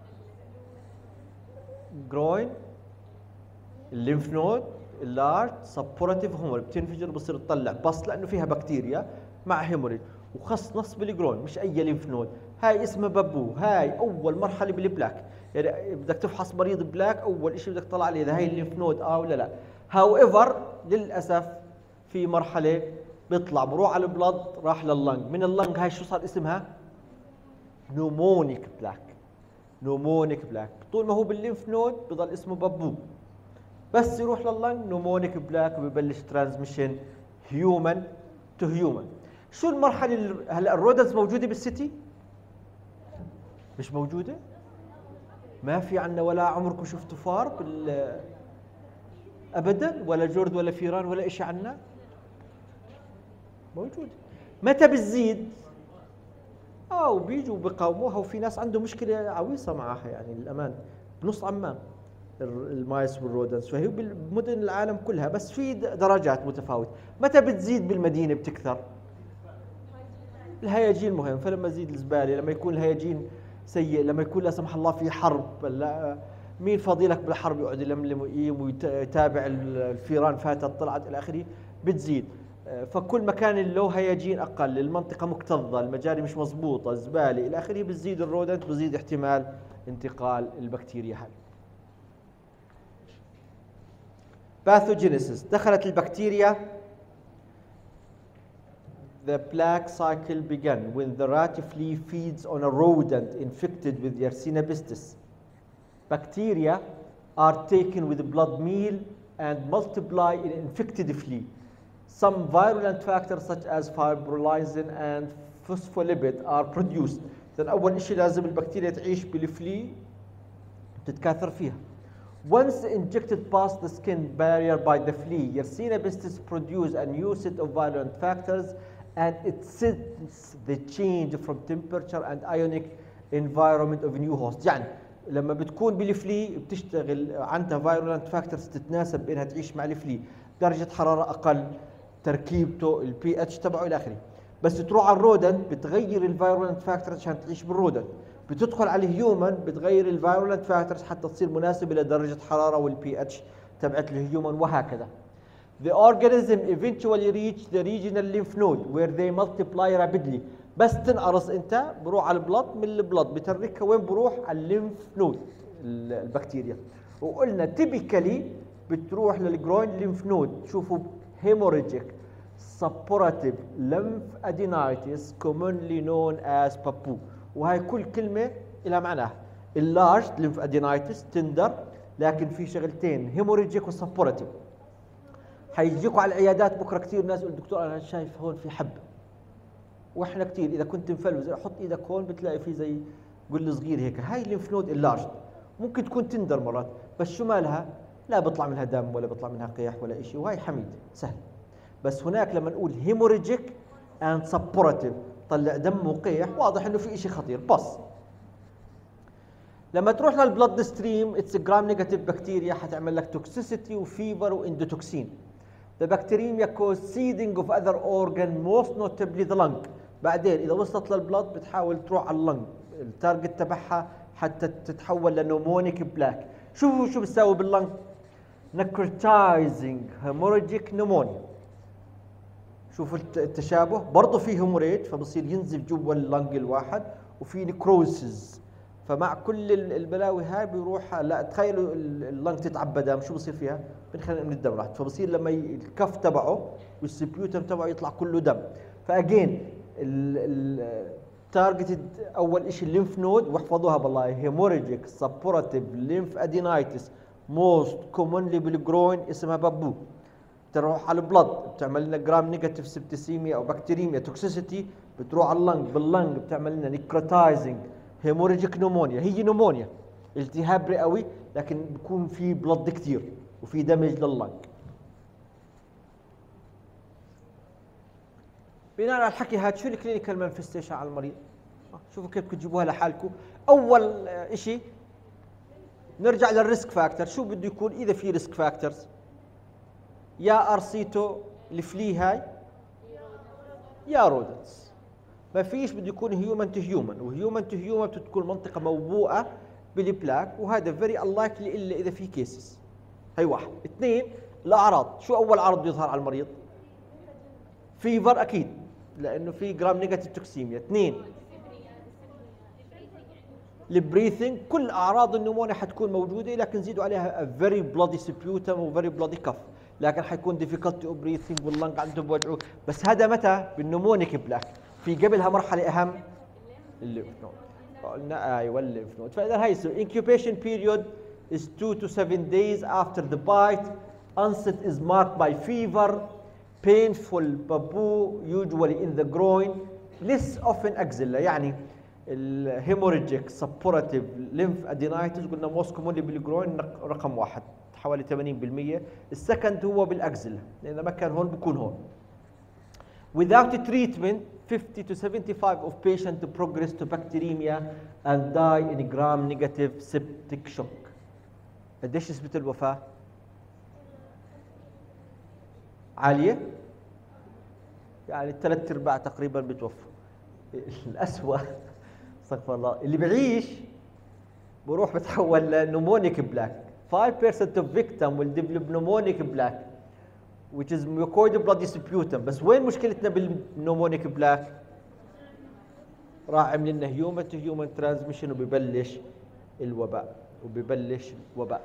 Speaker 1: جروين، الليمف نود، اللارج سبورتيف هومر، بتنفجر بصير تطلع بص لانه فيها بكتيريا مع هيموريج، وخص نص بالجروين مش اي ليمف نود. هاي اسمها ببو، هاي اول مرحله بالبلاك. يعني بدك تفحص مريض بلاك اول شيء بدك تطلع عليه اذا هاي الليمف نود اه ولا لا. هاو ايفر للاسف في مرحله بيطلع بروح على البلد راح لللنج، من اللنج هاي شو صار اسمها؟ نومونيك بلاك. نومونيك بلاك طول ما هو بالليمف نود بضل اسمه ببو، بس يروح لللنج نومونيك بلاك وببلش ترانسميشن هيومن تو هيومن. شو المرحله اللي هلا الرودنتس موجوده بالسيتي؟ مش موجودة؟ ما في عنا ولا عمركم شفتوا فار بال ابدا، ولا جرد ولا فيران ولا شيء عنا موجود. متى بتزيد؟ اه وبيجوا بقاوموها، وفي ناس عنده مشكله عويصه معها يعني للامان بنص عمان المايس والرودنس، فهي بالمدن العالم كلها، بس في درجات متفاوته. متى بتزيد بالمدينه بتكثر؟ الهياجين مهم، فلما تزيد الزباله، لما يكون الهياجين سيء، لما يكون لا سمح الله في حرب، لا مين فاضي لك بالحرب يقعد يلملم ويقيم ويتابع الفيران فاتت طلعت الى اخره، بتزيد. فكل ما كان له هياجين اقل، المنطقه مكتظه، المجاري مش مضبوطه، الزباله الى اخره، بتزيد الرودنت، بزيد احتمال انتقال البكتيريا هاي. باثوجينيسيس، دخلت البكتيريا. The plague cycle began when the rat flea feeds on a rodent infected with Yersinia pestis. Bacteria are taken with blood meal and multiply in infected flea. Some virulent factors such as fibrinogen and phospholipid are produced. إذن أول شيء لازم البكتيريا تعيش بالفلي تتكاثر فيها. Once injected past the skin barrier by the flea, Yersinia pestis produce a new set of virulent factors and it sets the change from temperature and ionic environment of new host. يعني لما بتكون بالفلي بتشتغل عندها فايرولنت فاكتورز تتناسب بانها تعيش مع الفلي، درجه حراره اقل، تركيبته، البي اتش تبعه الى اخره. بس تروح على الرودنت بتغير الفايرولنت فاكتورز عشان تعيش بالرودنت، بتدخل على الهيومن بتغير الفايرولنت فاكتورز حتى تصير مناسبه لدرجه حراره والبي اتش تبعت الهيومن، وهكذا. The organism eventually reach the regional lymph node where they multiply rapidly. بس تنقرص انت بروح على البلط، من البلط بتركها وين؟ بروح على الليمف نود البكتيريا. وقلنا تيبيكالي بتروح للجروين ليمف نود. شوفوا hemorrhagic suppurative lymphadenitis commonly known as بابو، وهي كل كلمه لها معناها. اللارج lymphadenitis تندر، لكن في شغلتين hemorrhagic وسبوراتيف. حيجيكوا على العيادات بكره كثير ناس يقول دكتور انا شايف هون في حب، واحنا كثير اذا كنت مفلوز حط ايدك هون بتلاقي في زي قل صغير هيك، هاي الليمف نود اللارج ممكن تكون تندر مرات، بس شو مالها؟ لا بيطلع منها دم ولا بيطلع منها قيح ولا شيء، وهي حميده سهل. بس هناك لما نقول هيموريجيك اند سبوراتيف طلع دم وقيح، واضح انه في شيء خطير. بس لما تروح للبلد ستريم اتس جرام نيجاتيف بكتيريا حتعمل لك توكسيسيتي وفيفر واندوتوكسين. The bacteremia cause seeding of other organ most notably the lung. بعدين إذا وصلت للبلد بتحاول تروح على اللنج، التارجت تبعها حتى تتحول لنومونيك بلاك. شوفوا شو بتساوي باللنج؟ necrotizing hemorrhagic pneumonia. شوفوا التشابه، برضه في هيموريج فبصير ينزف جوا اللنج الواحد، وفي نكروسز. فمع كل البلاوي هاي بيروح، لا تخيلوا اللنج تتعبى دم، شو بصير فيها؟ بنخلق من الدم راحت، فبصير لما الكف تبعه والسبيوتم تبعه يطلع كله دم. فاجين التارجتد اول شيء الليمف نود، واحفظوها بالله، هيموريجيك سبوراتيف ليمف ادينايتس موست كومونلي بالجروين اسمها بابو. بتروح على البلد بتعمل لنا جرام نيجاتيف سبتسيميا او بكتيريميا توكسيسيتي، بتروح على اللنج، باللنج بتعمل لنا نيكروتايزنج هيموريجيك نومونيا. هي نومونيا التهاب رئوي، لكن بيكون في بلد كثير وفي دمج لللنج. بناء على الحكي هذا شو الكلينيكال مانفستيشن على المريض؟ شوفوا كيف بتجيبوها لحالكم. اول شيء نرجع للريسك فاكتور. شو بده يكون اذا في ريسك فاكتورز؟ يا ارسيتو الفلي هاي يا رودنس. ما فيش بده يكون هيومن تو هيومن، وهيومن تو هيومن بتكون منطقه موبوءه بالبلاك، وهذا فيري انلايكلي الا اذا في كيسز. هي واحد. اثنين الاعراض. شو اول عرض يظهر على المريض؟ فيفر اكيد لانه في جرام نيجاتيف توكسيميا. اثنين البريثنج، كل اعراض النمونيا حتكون موجوده، لكن زيدوا عليها فيري بلادي سبيوتم وفيري بلادي كف، لكن حيكون ديفيكولتي اوف بريثنج واللنج عندهم بوجعوا. بس هذا متى؟ بالنمونيك بلاك. في قبلها مرحله اهم الليمف نود، قلنا ايوه الليمف نود. فاذا هي incubation period is two to seven days after the bite. Onset is marked by fever, painful baboo usually in the groin, less often axilla. يعني الهيموريجيك سبوراتيف ليمف ادينايتس قلنا موست كومونلي بالجروين رقم واحد حوالي ثمانين بالمئة. السكند هو بالاكزيلا لان ما كان هون بكون هون. Without treatment fifty to seventy-five of patients progress to bacteremia and die in gram negative septic shock. قديش نسبة الوفاة؟ عالية؟ يعني ثلاث ارباع تقريبا بتوفوا. الأسوأ استغفر الله اللي بعيش بروح بتحول لنمونيك بلاك. five percent of victim will develop pneumonic plaque which is mucoid bloody sputum. بس وين مشكلتنا بالنمونيك بلاك؟ راح عمل لنا هيومن تو هيومن ترانسميشن وببلش الوباء وببلش الوباء.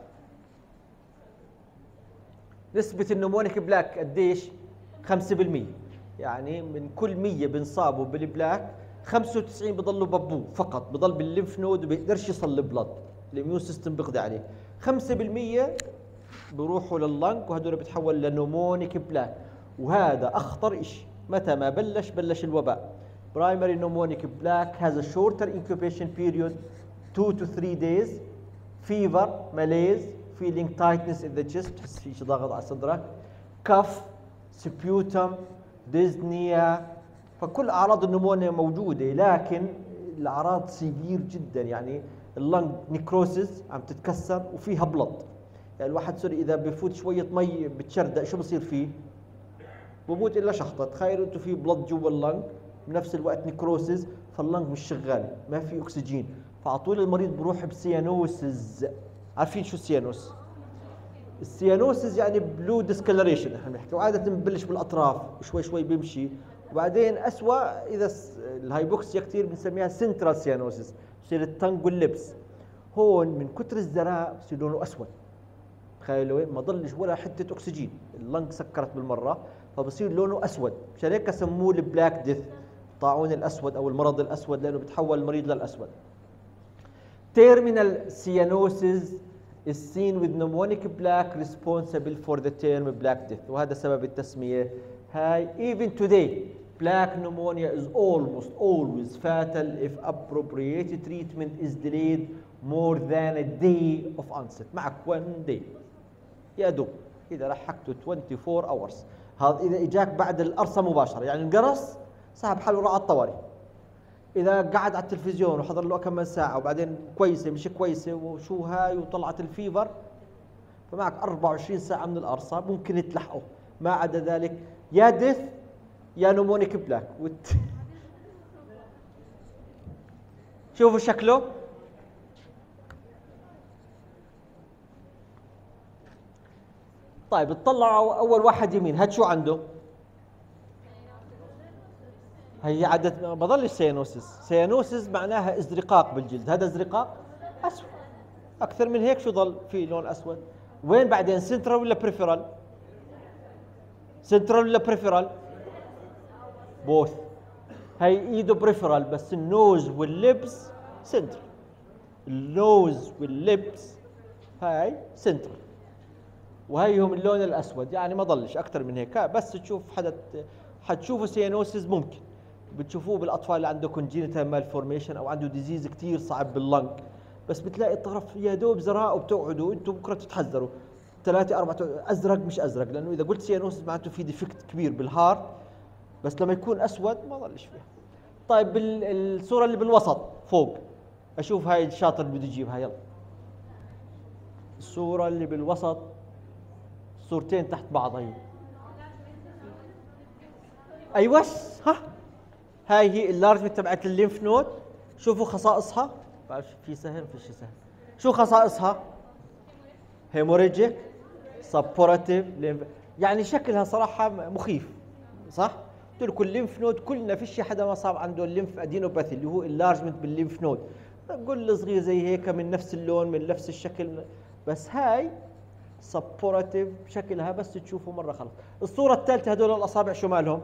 Speaker 1: نسبة النمونيك بلاك قديش؟ خمسة بالمئة. يعني من كل مية بنصابوا بالبلاك خمسة وتسعين بضلوا ببوه فقط، بضل بالليمف نود وبيقدرش يصل البلد، الاميون سيستم بيقضي عليه. خمسة بالمئة بروحوا لللنج وهدول بتحول لنمونيك بلاك، وهذا اخطر شيء. متى ما بلش بلش الوباء. برايمري نمونيك بلاك has a shorter incubation period two to three days. fever, malaise, feeling tightness in the chest تحس في شيء ضاغط على صدرك. كف، سبيوتم، ديزنيا. فكل اعراض النمونيا موجوده، لكن الاعراض سيفير جدا. يعني اللنج نيكروسيس عم تتكسر وفيها بلط. يعني الواحد سوري اذا بفوت شويه مي بتشردق شو بصير فيه؟ بموت الا شخطه. تخيلوا انتم في بلط جوا اللنج بنفس الوقت نيكروسيس، فاللنج مش شغاله، ما في اكسجين، فعلى طول المريض بروح بسيانوسز. عارفين شو السيانوس؟ السيانوسز يعني بلو ديسكلريشن احنا بنحكي، وعاده بنبلش بالاطراف شوي شوي بيمشي، وبعدين اسوء اذا الهايبوكسيا كثير بنسميها سنترال سيانوسز، بصير التنج واللبس. هون من كثر الزراء بصير لونه اسود. تخيلوا وين ما ضلش ولا حته اكسجين، اللنج سكرت بالمره، فبصير لونه اسود. مشان هيك سموه البلاك ديث، الطاعون الاسود او المرض الاسود، لانه بتحول المريض للاسود. Terminal cyanosis is seen with pneumonic plaque responsible for the term black death. وهذا سبب التسمية هاي. Even today plaque pneumonia is almost always fatal if appropriate treatment is delayed more than a day of onset. معك one day يا دوب إذا لحقته twenty-four hours. هذا إذا إجاك بعد القرصة مباشرة، يعني القرص سحب حاله راح على الطوارئ. إذا قعد على التلفزيون وحضر له كم من ساعة وبعدين كويسة مش كويسة وشو هاي وطلعت الفيفر، فمعك أربعة وعشرين ساعة من القرصة ممكن تلحقه. ما عدا ذلك يا ديث يا نمونيك بلاك. وت... شوفوا شكله. طيب اطلعوا أول واحد يمين، هاد شو عنده؟ هي عادة بضلش سيانوسيس. سيانوسيس معناها ازرقاق بالجلد، هذا ازرقاق اسود. اكثر من هيك شو ضل في لون اسود؟ وين بعدين سنترال ولا بريفرال؟ سنترال ولا بريفرال؟ بوث. هي ايده بريفرال بس النوز واللبس سنترال. النوز واللبس هاي سنترال. وهي هم اللون الاسود، يعني ما ضلش اكثر من هيك. بس تشوف حدا حتشوفوا سيانوسيس ممكن بتشوفوه بالاطفال اللي عنده كونجينيتال مالفورميشن او عنده ديزيز كثير صعب باللنج، بس بتلاقي الطرف يا دوب زراء وبتقعدوا انتم بكره تتحذروا ثلاثة أربعة ازرق مش ازرق، لانه اذا قلت سيانوسيس معناته في ديفكت كبير بالهارت، بس لما يكون اسود ما ضلش فيها. طيب الصوره اللي بالوسط فوق، اشوف هاي الشاطر اللي بده يجيبها. يلا الصوره اللي بالوسط، صورتين تحت بعض هي. ايوه ها، هاي هي اللارجمنت تبعت الليمف نود. شوفوا خصائصها، بعرف في سهل في شيء سهل. شو خصائصها؟ هيموريجيك سبوراتيف ليمف، يعني شكلها صراحه مخيف صح؟ قلت لكم الليمف نود كلنا فيش حدا ما صار عنده الليمف ادينوباثي اللي هو اللارجمنت بالليمف نود، قل صغير زي هيك من نفس اللون من نفس الشكل، بس هاي سبوراتيف شكلها بس تشوفوا مره خلص. الصوره الثالثه هدول الاصابع شو مالهم؟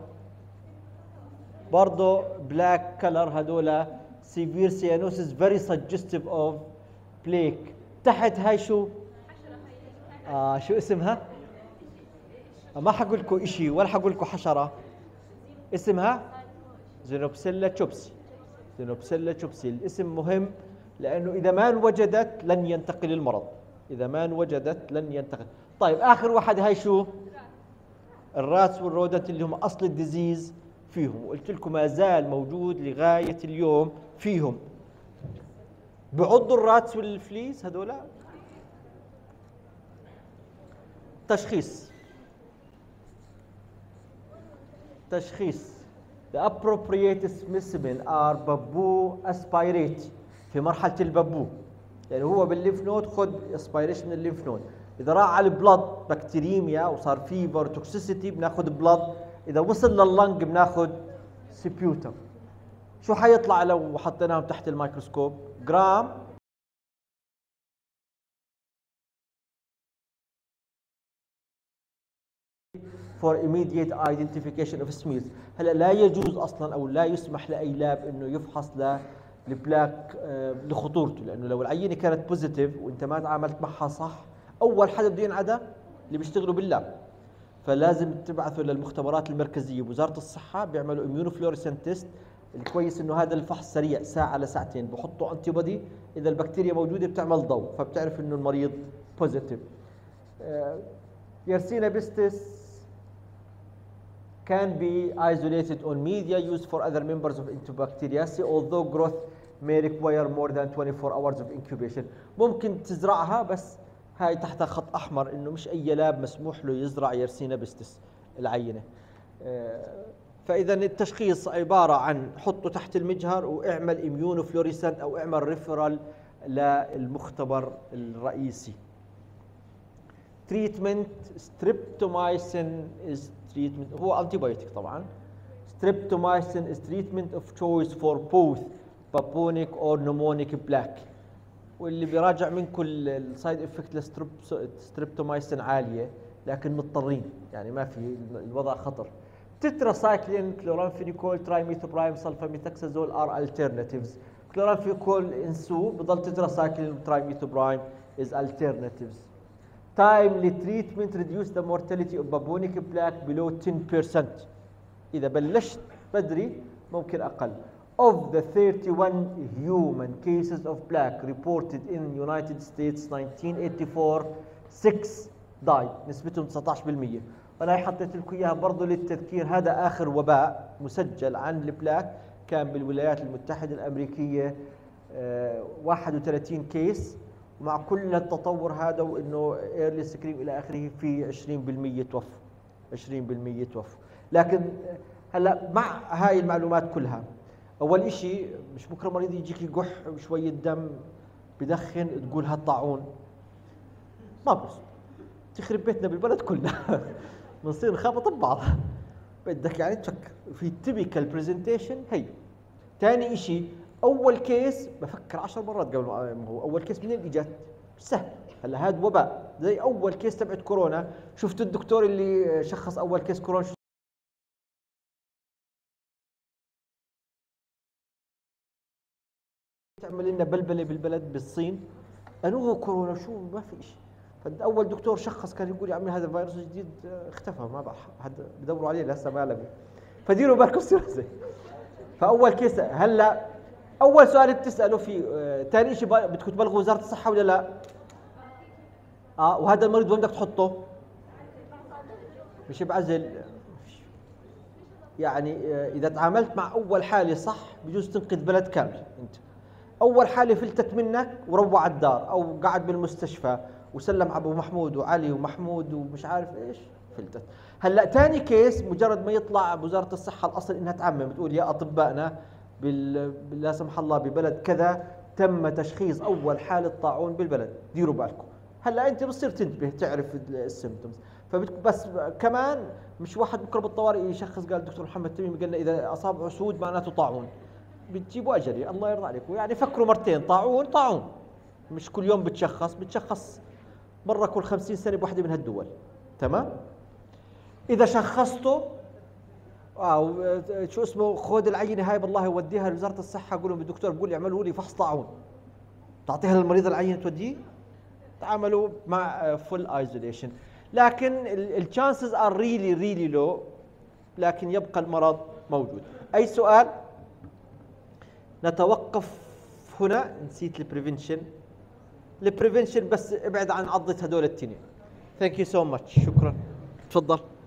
Speaker 1: برضه بلاك كلر، هدول سيفير سيانوسيس فيري سجستيف اوف بليك. تحت هاي شو؟ آه شو اسمها؟ ما حقول لكم شيء ولا حقول لكم حشره. اسمها زينوبسيلا تشوبسي. ستينوبسيلا تشوبسيل. الاسم مهم لأنه إذا ما انوجدت لن ينتقل المرض، إذا ما انوجدت لن ينتقل. طيب آخر واحد هاي شو؟ الراتس والرودنت اللي هم أصل الديزيز فيهم، وقلت لكم ما زال موجود لغاية اليوم فيهم. بعضوا الراتس والفليس هذولا. تشخيص تشخيص The appropriate specimen are بابو aspirate في مرحلة البابو، يعني هو بالليمف نود خذ اسبيريشن من الليمف نود. إذا راح على البلد بكتيريميا وصار فيفر توكسيسيتي بناخذ بلد، إذا وصل لللنج بناخذ سبيوتم. شو حيطلع لو حطيناهم تحت الميكروسكوب؟ جرام for immediate identification of smears. هلا لا يجوز اصلا او لا يسمح لاي لاب انه يفحص للبلاك آه لخطورته، لانه لو العينه كانت بوزيتيف وانت ما تعاملت معها صح اول حدا بده ينعدى اللي بيشتغلوا باللاب. فلازم تبعثوا للمختبرات المركزيه بوزاره الصحه بيعملوا اميونوفلوريسنت تيست. الكويس انه هذا الفحص سريع ساعه لساعتين، بحطوا انتي بودي اذا البكتيريا موجوده بتعمل ضوء فبتعرف انه المريض بوزيتيف. آه يرسينا بيستس can be isolated on media used for other members of Enterobacteriaceae although growth may require more than twenty-four hours of incubation. ممكن تزرعها بس هاي تحتها خط احمر انه مش اي لاب مسموح له يزرع يرسينا بيستس العينه. فاذا التشخيص عباره عن حطه تحت المجهر واعمل اميونو فلوريسنت او اعمل ريفرال للمختبر الرئيسي. تريتمنت ستريبتومايسين از treatment هو antibiotic طبعا. Streptomycin is treatment of choice for both bubonic or pneumonic plaque. واللي بيراجع منكم السايد افكت للستريبتومايسين عاليه لكن مضطرين، يعني ما في الوضع خطر. تتراسايكلين كلورامفينيكول ترايميثوبرايم سلفاميتاكسازول ار alternatives. كلورامفينيكول انسو بضل تتراسايكلين وترايميثوبرايم is alternatives. Timely treatment reduce the mortality of bubonic plaque below ten percent. إذا بلشت بدري ممكن أقل. Of the thirty-one human cases of plaque reported in United States nineteen eighty-four, six died. نسبتهم تسعة عشر بالمئة. أنا حطيت لكم إياها برضه للتذكير. هذا آخر وباء مسجل عن البلاك كان بالولايات المتحدة الأمريكية آه واحد وثلاثين كيس، ومع كل التطور هذا وانه ايرلي سكرين الى اخره في عشرين بالمئة توفوا، عشرين بالمئة توفوا. لكن هلا مع هاي المعلومات كلها، اول شيء مش بكره مريض يجيك يقح وشويه دم بدخن تقول هالطاعون، ما بس تخرب بيتنا بالبلد كلنا بنصير نخابط ببعض. بدك يعني تفكر في تيبيكال برزنتيشن. هي ثاني شيء اول كيس بفكر عشر مرات قبل ما هو اول كيس منين اجت؟ سهل. هلا هذا وباء زي اول كيس تبعت كورونا. شفتوا الدكتور اللي شخص اول كيس كورونا تعمل لنا بلبله بالبلد بالصين؟ قالوا هو كورونا شو ما في شيء. فاول دكتور شخص كان يقول يا عمي هذا الفيروس الجديد اختفى ما بقى حد بدوروا عليه لسه ما لقوا. فديروا بالكم زي فاول كيس. هلا اول سؤال بتساله فيه ثاني شيء بدكم تبلغوا وزاره الصحه ولا لا؟ اه وهذا المريض وين بدك تحطه؟ مش بعزل. يعني اذا تعاملت مع اول حاله صح بجوز تنقذ بلد كامل. انت اول حاله فلتت منك وروع الدار او قعد بالمستشفى وسلم على ابو محمود وعلي ومحمود ومش عارف ايش فلتت. هلا ثاني كيس مجرد ما يطلع وزاره الصحه الاصل انها تعمم بتقول يا اطبائنا بال لا سمح الله ببلد كذا تم تشخيص اول حاله طاعون بالبلد، ديروا بالكم. هلا انت بتصير تنتبه تعرف السيمبتومز. فبس كمان مش واحد بكره بالطوارئ يشخص قال الدكتور محمد تميم قال لنا اذا اصاب عسود معناته طاعون، بتجيبوا اجري الله يرضى عليكم. يعني فكروا مرتين، طاعون طاعون مش كل يوم بتشخص، بتشخص مره كل خمسين سنه بوحده من هالدول. تمام؟ اذا شخصته اه شو اسمه خذ العينه هاي بالله وديها لوزاره الصحه قول لهم الدكتور بقول لي اعملوا لي فحص طاعون. تعطيها للمريض العينه توديه تعاملوا مع فول ايزوليشن. لكن الشانسز ار ريلي ريلي لو، لكن يبقى المرض موجود. اي سؤال؟ نتوقف هنا. نسيت البريفنشن. البريفنشن بس ابعد عن عضة هدول التنين. ثانك يو سو ماتش. شكرا. تفضل.